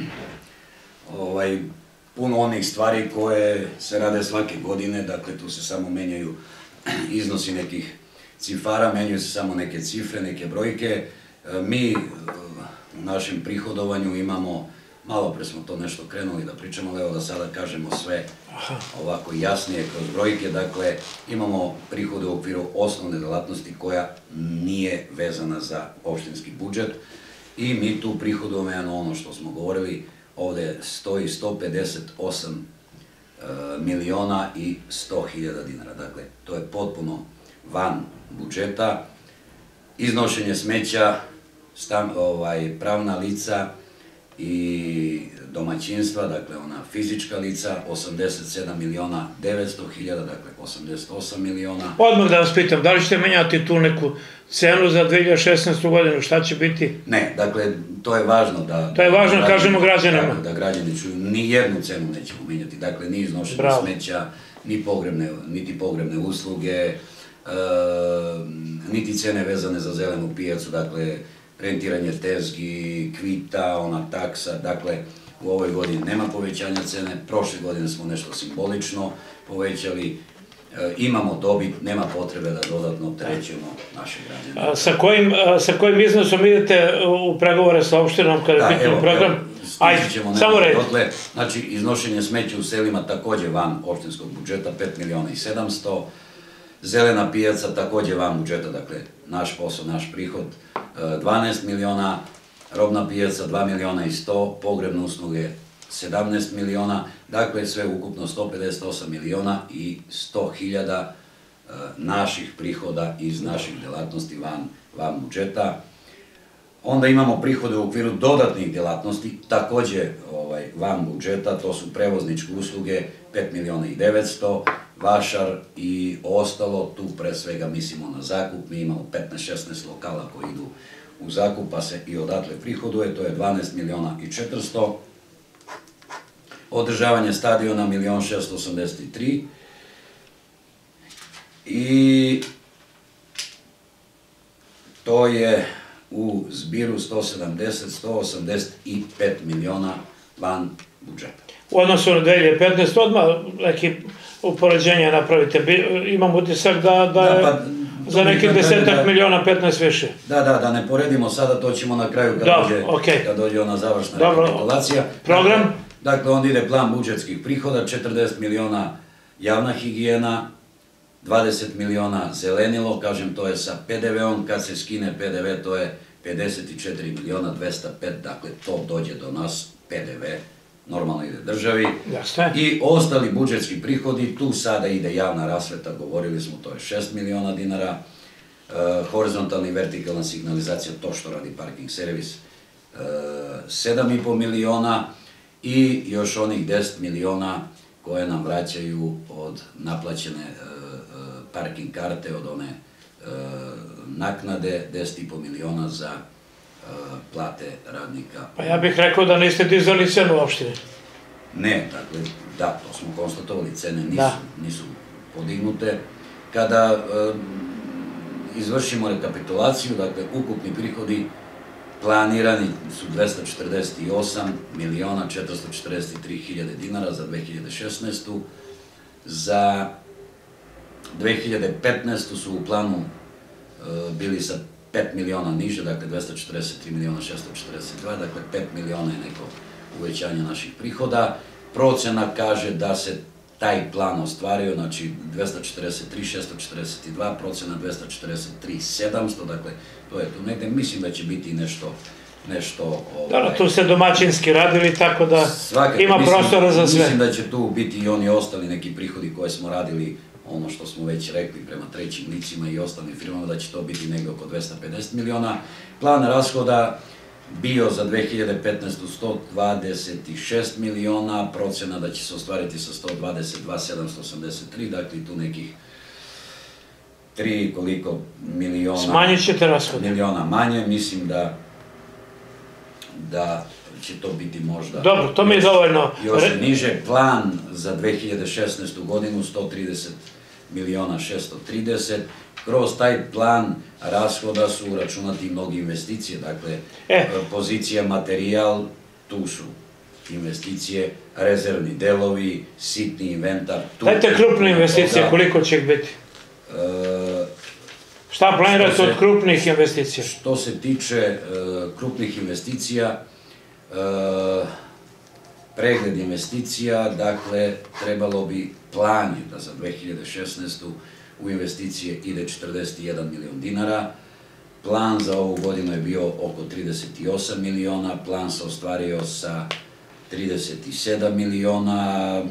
puno onih stvari koje se rade svake godine, dakle tu se samo menjaju iznosi nekih cifara, menjaju se samo neke cifre, neke brojke. Mi u našem prihodovanju imamo, malo pre smo to nešto krenuli da pričamo, ali evo da sada kažemo sve ovako jasnije kroz brojke. Dakle, imamo prihode u okviru osnovne delatnosti koja nije vezana za opštinski budžet i mi tu prihodujemo ono što smo govorili, ovde stoji 158 miliona i 100.000 dinara. Dakle, to je potpuno van budžeta. Iznošenje smeća, pravna lica i domaćinstva, dakle ona fizička lica, 87 miliona 900.000, dakle 88 miliona. Odmah da vas pitam, da li ćete menjati tu neku cenu za 2016. godinu, šta će biti? Ne, dakle, to je važno da... To je važno, kažemo građanima. Da građani čuju, ni jednu cenu nećemo menjati, dakle, ni iznošenje smeća, niti pogrebne usluge, niti cene vezane za zelenu pijacu, dakle, rentiranje tezgi, kvita, ona taksa, dakle, u ovoj godini nema povećanja cene, prošle godine smo nešto simbolično povećali, imamo dobit, nema potrebe da dodatno opterećujemo naše građane. Sa kojim iznosom idete u pregovore sa opštinom kada je pitan program? stići ćemo nekako dotle. Znači, iznošenje smeća u selima također van opštinskog budžeta, 5 miliona i 700. Zelena pijaca također van budžeta, dakle, naš posao, naš prihod, 12 miliona. Robna pijaca 2 miliona i 100, pogrebne usluge 17 miliona, dakle sve ukupno 158 miliona i 100 hiljada naših prihoda iz naših delatnosti van budžeta. Onda imamo prihode u okviru dodatnih delatnosti, također van budžeta, to su prevozničke usluge 5 miliona i 900, vašar i ostalo, tu pre svega mislimo na zakup, mi imamo 15-16 lokala koji idu u zakup, pa se i odatle prihoduje, to je 12 miliona i 400. Održavanje stadiona 1.683.000 i to je u zbiru 185 miliona van budžeta. U odnosu na 2015. odmah neki upoređenja napravite. Imam utisak da je za nekih 10 miliona 15 više. Da ne poredimo sada, to ćemo na kraju kad dođe ona završna rekapitulacija. Program? Dakle, onda ide plan budžetskih prihoda, 40 miliona javna higijena, 20 miliona zelenilo, kažem, to je sa PDV-om, kad se skine PDV, to je 54 miliona 205, dakle, to dođe do nas, PDV, normalno ide državi. I ostali budžetski prihodi, tu sada ide javna rasveta, govorili smo, to je 6 miliona dinara, horizontalna i vertikalna signalizacija, to što radi parking servis, 7,5 miliona i još onih 10 miliona koje nam vraćaju od naplaćene parking karte, od one naknade, 10,5 miliona za plate radnika. Pa ja bih rekao da niste dizali cenu u opštini. Ne, dakle, da, to smo konstatovali, cene nisu podignute. Kada izvršimo rekapitulaciju, dakle, ukupni prihodi planirani su 248 miliona 443 hiljade dinara za 2016. Za 2015. su u planu bili sa 5 miliona niže, dakle 243 miliona 642, dakle 5 miliona je neko uvećanje naših prihoda. Procena kaže da se taj plan ostvario, znači 243 642, procena 243 700, dakle to je tu negde. Mislim da će biti nešto... Da, tu ste domaćinski radili, tako da ima prostora za sve. Mislim da će tu biti i oni ostali neki prihodi koje smo radili, ono što smo već rekli prema trećim licima i ostalim firmama, da će to biti negde oko 250 miliona. Plan rashoda bio za 2015. 126 miliona, procena da će se ostvariti sa 122 783, dakle tu nekih 3 koliko miliona... Smanjit ćete rashode. Miliona manje, mislim da će to biti možda... Dobro, to mi je dovoljno. Još niže. Plan za 2016. godinu 130 miliona 630. Kroz taj plan rashoda su uračunati mnogi investicije, dakle, pozicija materijal, tu su investicije, rezervni delovi, sitni inventar. Dajte krupne investicije, koliko će ih biti? Šta planirate od krupnih investicija? Što se tiče krupnih investicija, pregled investicija, dakle, trebalo bi plan je da za 2016. u investicije ide 41 milion dinara. Plan za ovu godinu je bio oko 38 miliona, plan se ostvario sa 37 miliona,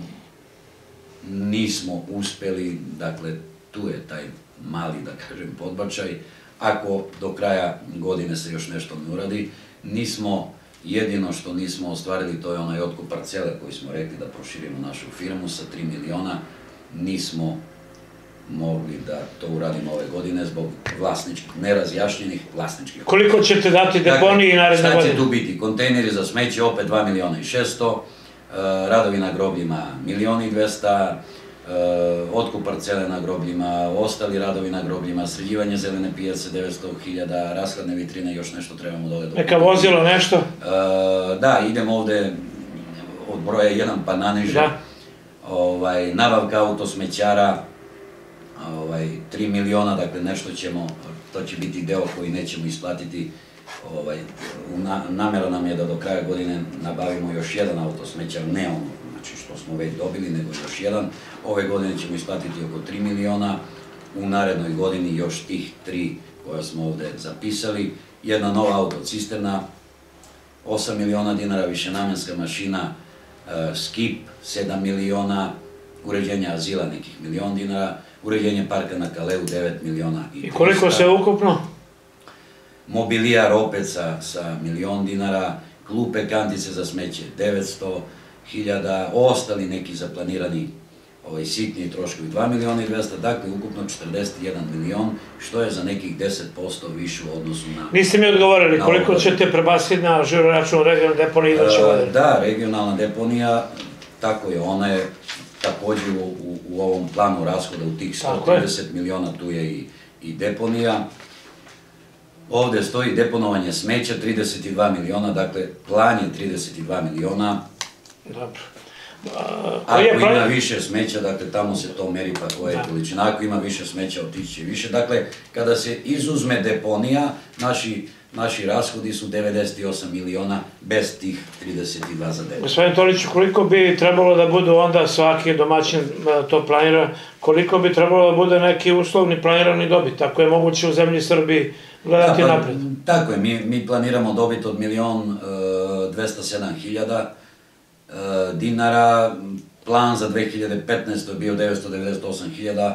nismo uspeli, dakle, tu je taj mali, da kažem, podbačaj. Ako do kraja godine se još nešto ne uradi, jedino što nismo ostvarili, to je onaj otkup parcele koji smo rekli da proširimo našu firmu sa 3 miliona, nismo mogli da to uradimo ove godine zbog nerazjašnjenih vlasničkih. Koliko ćete dati deponiji naredne godine? Šta će tu biti? Kontejneri za smeće opet 2 miliona i 600, radovi na grobljima 1.200.000, otkup parcele na grobljima, ostali radovi na grobljima, sređivanje zelene pijace 900.000, rashladne vitrine, još nešto trebamo dole. Neka vozilo nešto? Da, idemo ovde od broja 1 pa naniže. Nabavka autosmećara 3 miliona, dakle nešto ćemo, to će biti deo koji nećemo isplatiti namera nam je da do kraja godine nabavimo još jedan auto smećar, ne ono, znači što smo već dobili, nego još jedan. Ove godine ćemo isplatiti oko 3 miliona, u narednoj godini još tih 3 koje smo ovde zapisali. Jedna nova autocisterna, 8 miliona dinara, višenamenska mašina, skip, 7 miliona, uređenje azila nekih $1 milion, uređenje parka na Kaleu 9 miliona i 300. I koliko se ukupno? Mobilijar opet sa $1 milion, klupe, kantice za smeće 900.000, ostali neki zaplanirani sitniji troškovi 2 miliona i 200, dakle ukupno 41 milion, što je za nekih 10% više u odnosu na... Niste mi odgovorili, koliko ćete prebaciti na žiro račun regionalne deponije iduće godine? Da, regionalna deponija, tako je, ona je takođe u ovom planu rashoda u tih 130 miliona, tu je i deponija. Ovde stoji deponovanje smeća 32 miliona, dakle plan je 32 miliona. Dobro. Ako ima više smeća, dakle tamo se to meri pa koja je količina, ako ima više smeća otići će više. Dakle, kada se izuzme deponija, naši rashodi su 98 miliona bez tih 32 za deponiju. Gospodin Toliću, koliko bi trebalo da budu onda svaki domaćin to planira, koliko bi trebalo da bude neki uslovni planirani dobit, ako je moguće u zemlji Srbiji gledati napred? Tako je, mi planiramo dobit od 1.207.000 dinara, plan za 2015. je bio 998.000,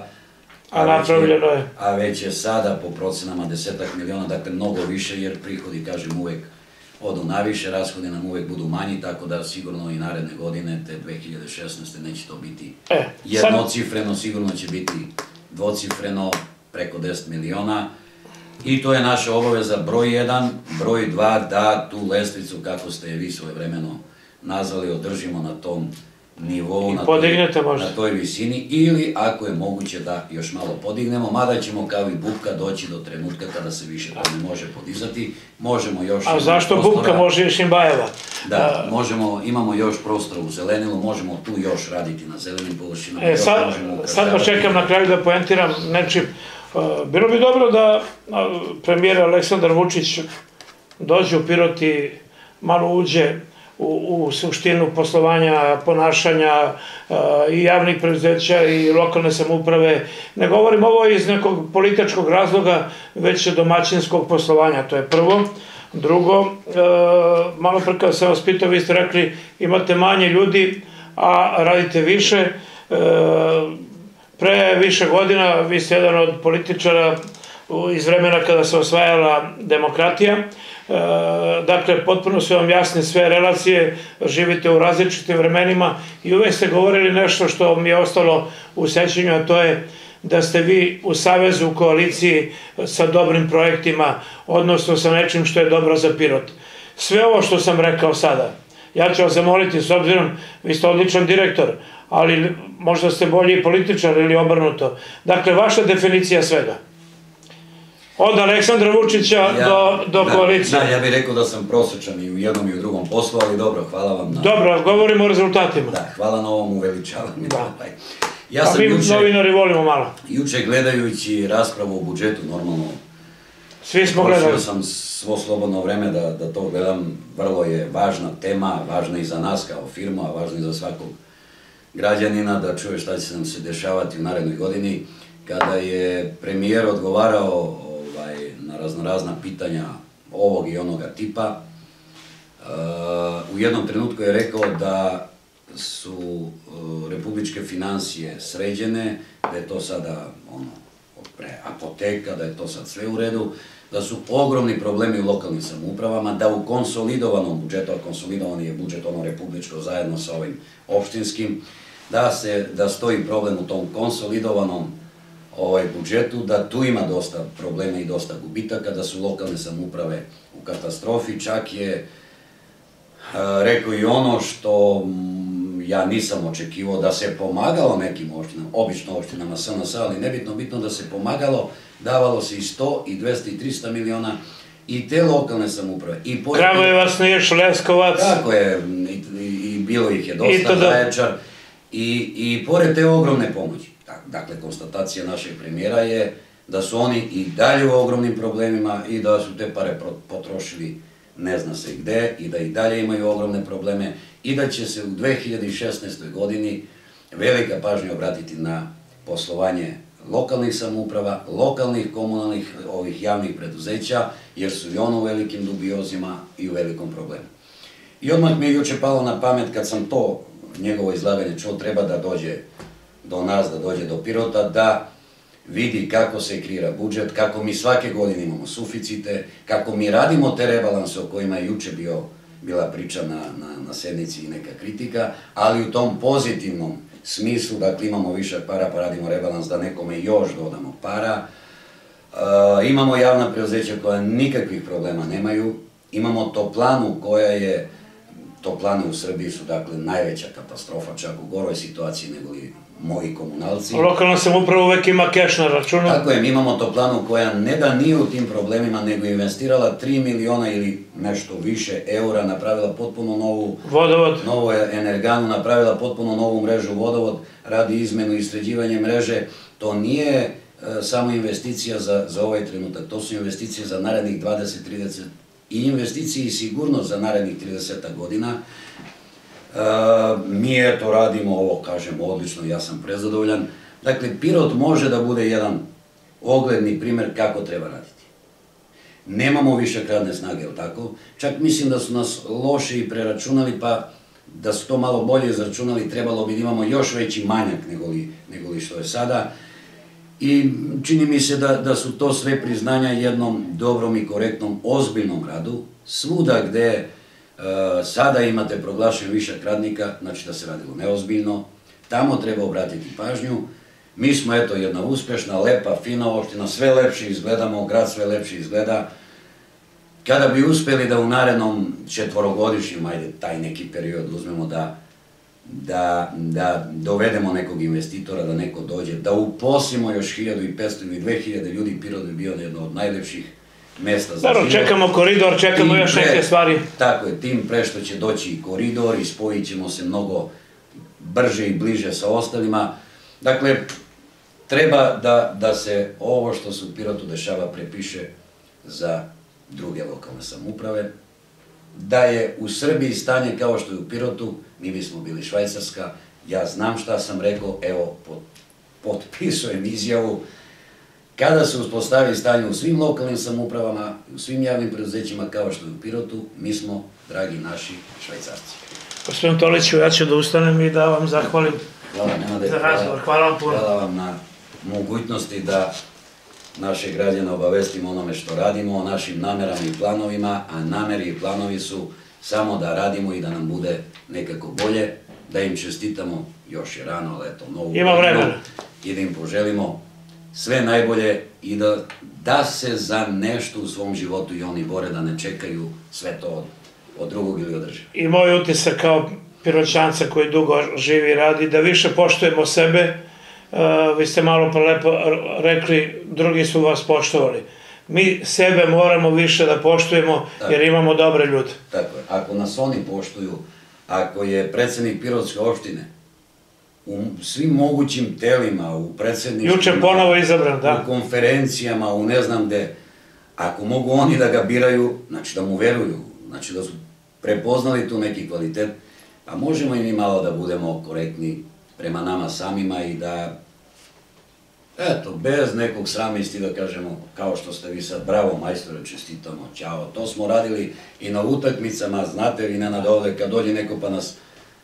a već je sada po procenama 10 miliona, dakle mnogo više, jer prihodi, kažem, uvek odu naviše, rashodi nam uvek budu manji, tako da sigurno i naredne godine, te 2016. neće to biti jednocifreno, sigurno će biti dvocifreno, preko 10 miliona. I to je naša obaveza broj 1, broj 2, da tu lestvicu, kako ste je vi svojevremeno nazvali, održimo na tom nivou, na toj visini, ili ako je moguće da još malo podignemo, mada ćemo kao i Bupka doći do trenutka kada se više to ne može podizati, možemo još... A zašto Bupka, može i Šimbajeva? Da, imamo još prostora u zelenilu, možemo tu još raditi na zelenim površinama. Sad pa čekam na kraju da poentiram nečim. Bilo bi dobro da premijer Aleksandar Vučić dođe u Pirot i malo uđe u suštinu poslovanja, ponašanja i javnih preduzeća i lokalne samouprave. Ne govorim ovo iz nekog političkog razloga, već domaćinskog poslovanja, to je prvo. Drugo, malo pre kada sam vas pitao, vi ste rekli imate manje ljudi, a radite više. Pre više godina, vi ste jedan od političara iz vremena kada se osvajala demokratija. Dakle, potpuno su vam jasne sve relacije, živite u različitim vremenima i uvek ste govorili nešto što mi je ostalo u sećanju, a to je da ste vi u savezu, u koaliciji sa dobrim projektima, odnosno sa nečim što je dobro za Pirot. Sve ovo što sam rekao sada, ja ću vas zamoliti, s obzirom, vi ste odličan direktor, ali možda ste bolji političar ili obrnuto. Dakle, vaša definicija svega. Od Aleksandra Vučića do koalicije. Da, ja bih rekao da sam prosječan i u jednom i u drugom poslu, ali dobro, hvala vam na... Dobro, govorimo o rezultatima. Da, hvala na ovom uveličavanju. A mi novinari volimo malo. Juče gledajući raspravu o budžetu, normalno... Svi smo gledali. Prošao sam svo slobodno vreme da to gledam, vrlo je važna tema, važna i za nas kao firma, važna i za svakog građanina, da čuje šta će nam se dešavati u narednoj godini. Kada je premijer odgovarao na raznorazna pitanja ovog i onoga tipa, u jednom trenutku je rekao da su republičke finansije sređene, da je to sada pre apoteka, da je to sad sve u redu, da su ogromni problemi u lokalnim samoupravama, da u konsolidovanom budžetu, a konsolidovani je budžet republičko zajedno sa ovim opštinskim, da stoji problem u tom konsolidovanom budžetu, da tu ima dosta problema i dosta gubitaka, da su lokalne samouprave u katastrofi, čak je rekao i ono što ja nisam očekivao, da se pomagalo nekim opštinama, obično opštinama SNS, ali nebitno, bitno da se pomagalo, davalo se i 100, i 200, i 300 miliona, i te lokalne samouprave. Kragujevac, Niš, Leskovac. Tako je, i bilo ih je dosta, Zaječar, i pored te ogromne pomoći. Dakle, konstatacija našeg premijera je da su oni i dalje u ogromnim problemima i da su te pare potrošili ne zna se gde i da i dalje imaju ogromne probleme i da će se u 2016. godini velika pažnja obratiti na poslovanje lokalnih samouprava, lokalnih komunalnih javnih preduzeća, jer su i ono u velikim dubiozima i u velikom problemu. I odmah mi je juče palo na pamet, kad sam to njegovo izlaganje čuo, treba da dođe do nas, da dođe do Pirota, da vidi kako se kreira budžet, kako mi svake godine imamo suficite, kako mi radimo te rebalanse o kojima je juče bila priča na sednici i neka kritika, ali u tom pozitivnom smislu, dakle imamo više para pa radimo rebalans da nekome još dodamo para, imamo javna preduzeća koja nikakvih problema nemaju, imamo toplanu koja je, toplane u Srbiji su dakle najveća katastrofa, čak u goroj situaciji nego li moji komunalci. Lokalna samouprava uvek ima keš na računu. Tako je, mi imamo toplanu koja ne da nije u tim problemima, nego investirala 3 miliona ili nešto više eura, napravila potpuno novu energanu, napravila potpuno novu mrežu vodovod, radi izmenu i sređivanje mreže. To nije samo investicija za ovaj trenutak, to su investicije za narednih 20-30 i investicije i sigurnost za narednih 30 godina. Mi eto radimo ovo, kažem, odlično, ja sam prezadovoljan. Dakle, Pirot može da bude jedan ogledni primer kako treba raditi. Nemamo više radne snage, je li tako? Čak mislim da su nas loše i preračunali, pa da su to malo bolje izračunali, trebalo bi da imamo još veći manjak nego li što je sada. I čini mi se da su to sve priznanja jednom dobrom i korektnom, ozbiljnom radu. Svuda gde sada imate proglašen višak radnika, znači da se radilo neozbiljno, tamo treba obratiti pažnju. Mi smo eto jedna uspešna, lepa, fina opština, sve lepše izgledamo, grad sve lepše izgleda. Kada bi uspeli da u narednom četvorogodišnjem, ajde taj neki period uzmemo da dovedemo nekog investitora, da neko dođe, da uposlimo još 1500 ili 2000 ljudi, Pirot bi bio jedno od najlepših mesta za život. Čekamo koridor, čekamo još neke stvari. Tako je, tim pre što će doći i koridor i spojit ćemo se mnogo brže i bliže sa ostalima. Dakle, treba da se ovo što se u Pirotu dešava prepiše za druge lokalne samouprave. Da je u Srbiji stanje kao što je u Pirotu, mi bismo bili Švajcarska, ja znam šta sam rekao, evo, potpisujem izjavu. Kada se uspostavi stanje u svim lokalnim samoupravama, u svim javnim preduzećima kao što je u Pirotu, mi smo, dragi naši Švajcarci. Gospodin Toliću, ja ću da ustanem i da vam zahvalim za razgovor. Hvala vam puno. Hvala vam na mogućnosti da naše građane obavestimo onome što radimo, o našim namerama i planovima, a nameri i planovi su samo da radimo i da nam bude nekako bolje, da im čestitamo, još je rano, ali eto, novu godinu, i da im poželimo sve najbolje i da se za nešto u svom životu i oni bore, da ne čekaju sve to od drugog ili od države. I moj utisak kao Piroćanca koji dugo živi i radi, da više poštujemo sebe. Vi ste malo pa lepo rekli, drugi su vas poštovali. Mi sebe moramo više da poštujemo jer imamo dobre ljude. Tako je, ako nas oni poštuju, ako je predsednik Pirotske opštine u svim mogućim telima, u predsedništvima, juče ponovo izabran, da, u konferencijama, u ne znam gde, ako mogu oni da ga biraju, znači da mu veruju, znači da su prepoznali tu neki kvalitet, pa možemo i mi malo da budemo korektni prema nama samima i da, eto, bez nekog sramisti da kažemo, kao što ste vi sad, bravo majstore, čestitamo, ćao, to smo radili i na utakmicama, znate vi, Nenad, ovde, kad dođe neko pa nas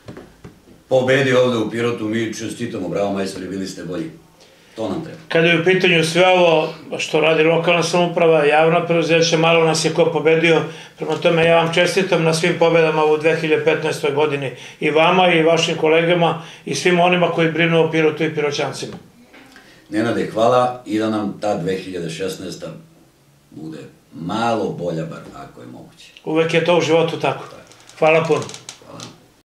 pobedi ovde u Pirotu, mi čestitamo, bravo majstore, bili ste bolji. To nam treba. Kada je u pitanju sve ovo što radi lokalna samouprava, javna preduzeća, malo nas je ko pobedio, prema tome ja vam čestitam na svim pobedama u 2015. godini, i vama i vašim kolegama i svim onima koji brinu o Pirotu i Piroćancima. Nenade, hvala i da nam ta 2016. bude malo bolja, bar ako je moguće. Uvek je to u životu tako. Hvala puno.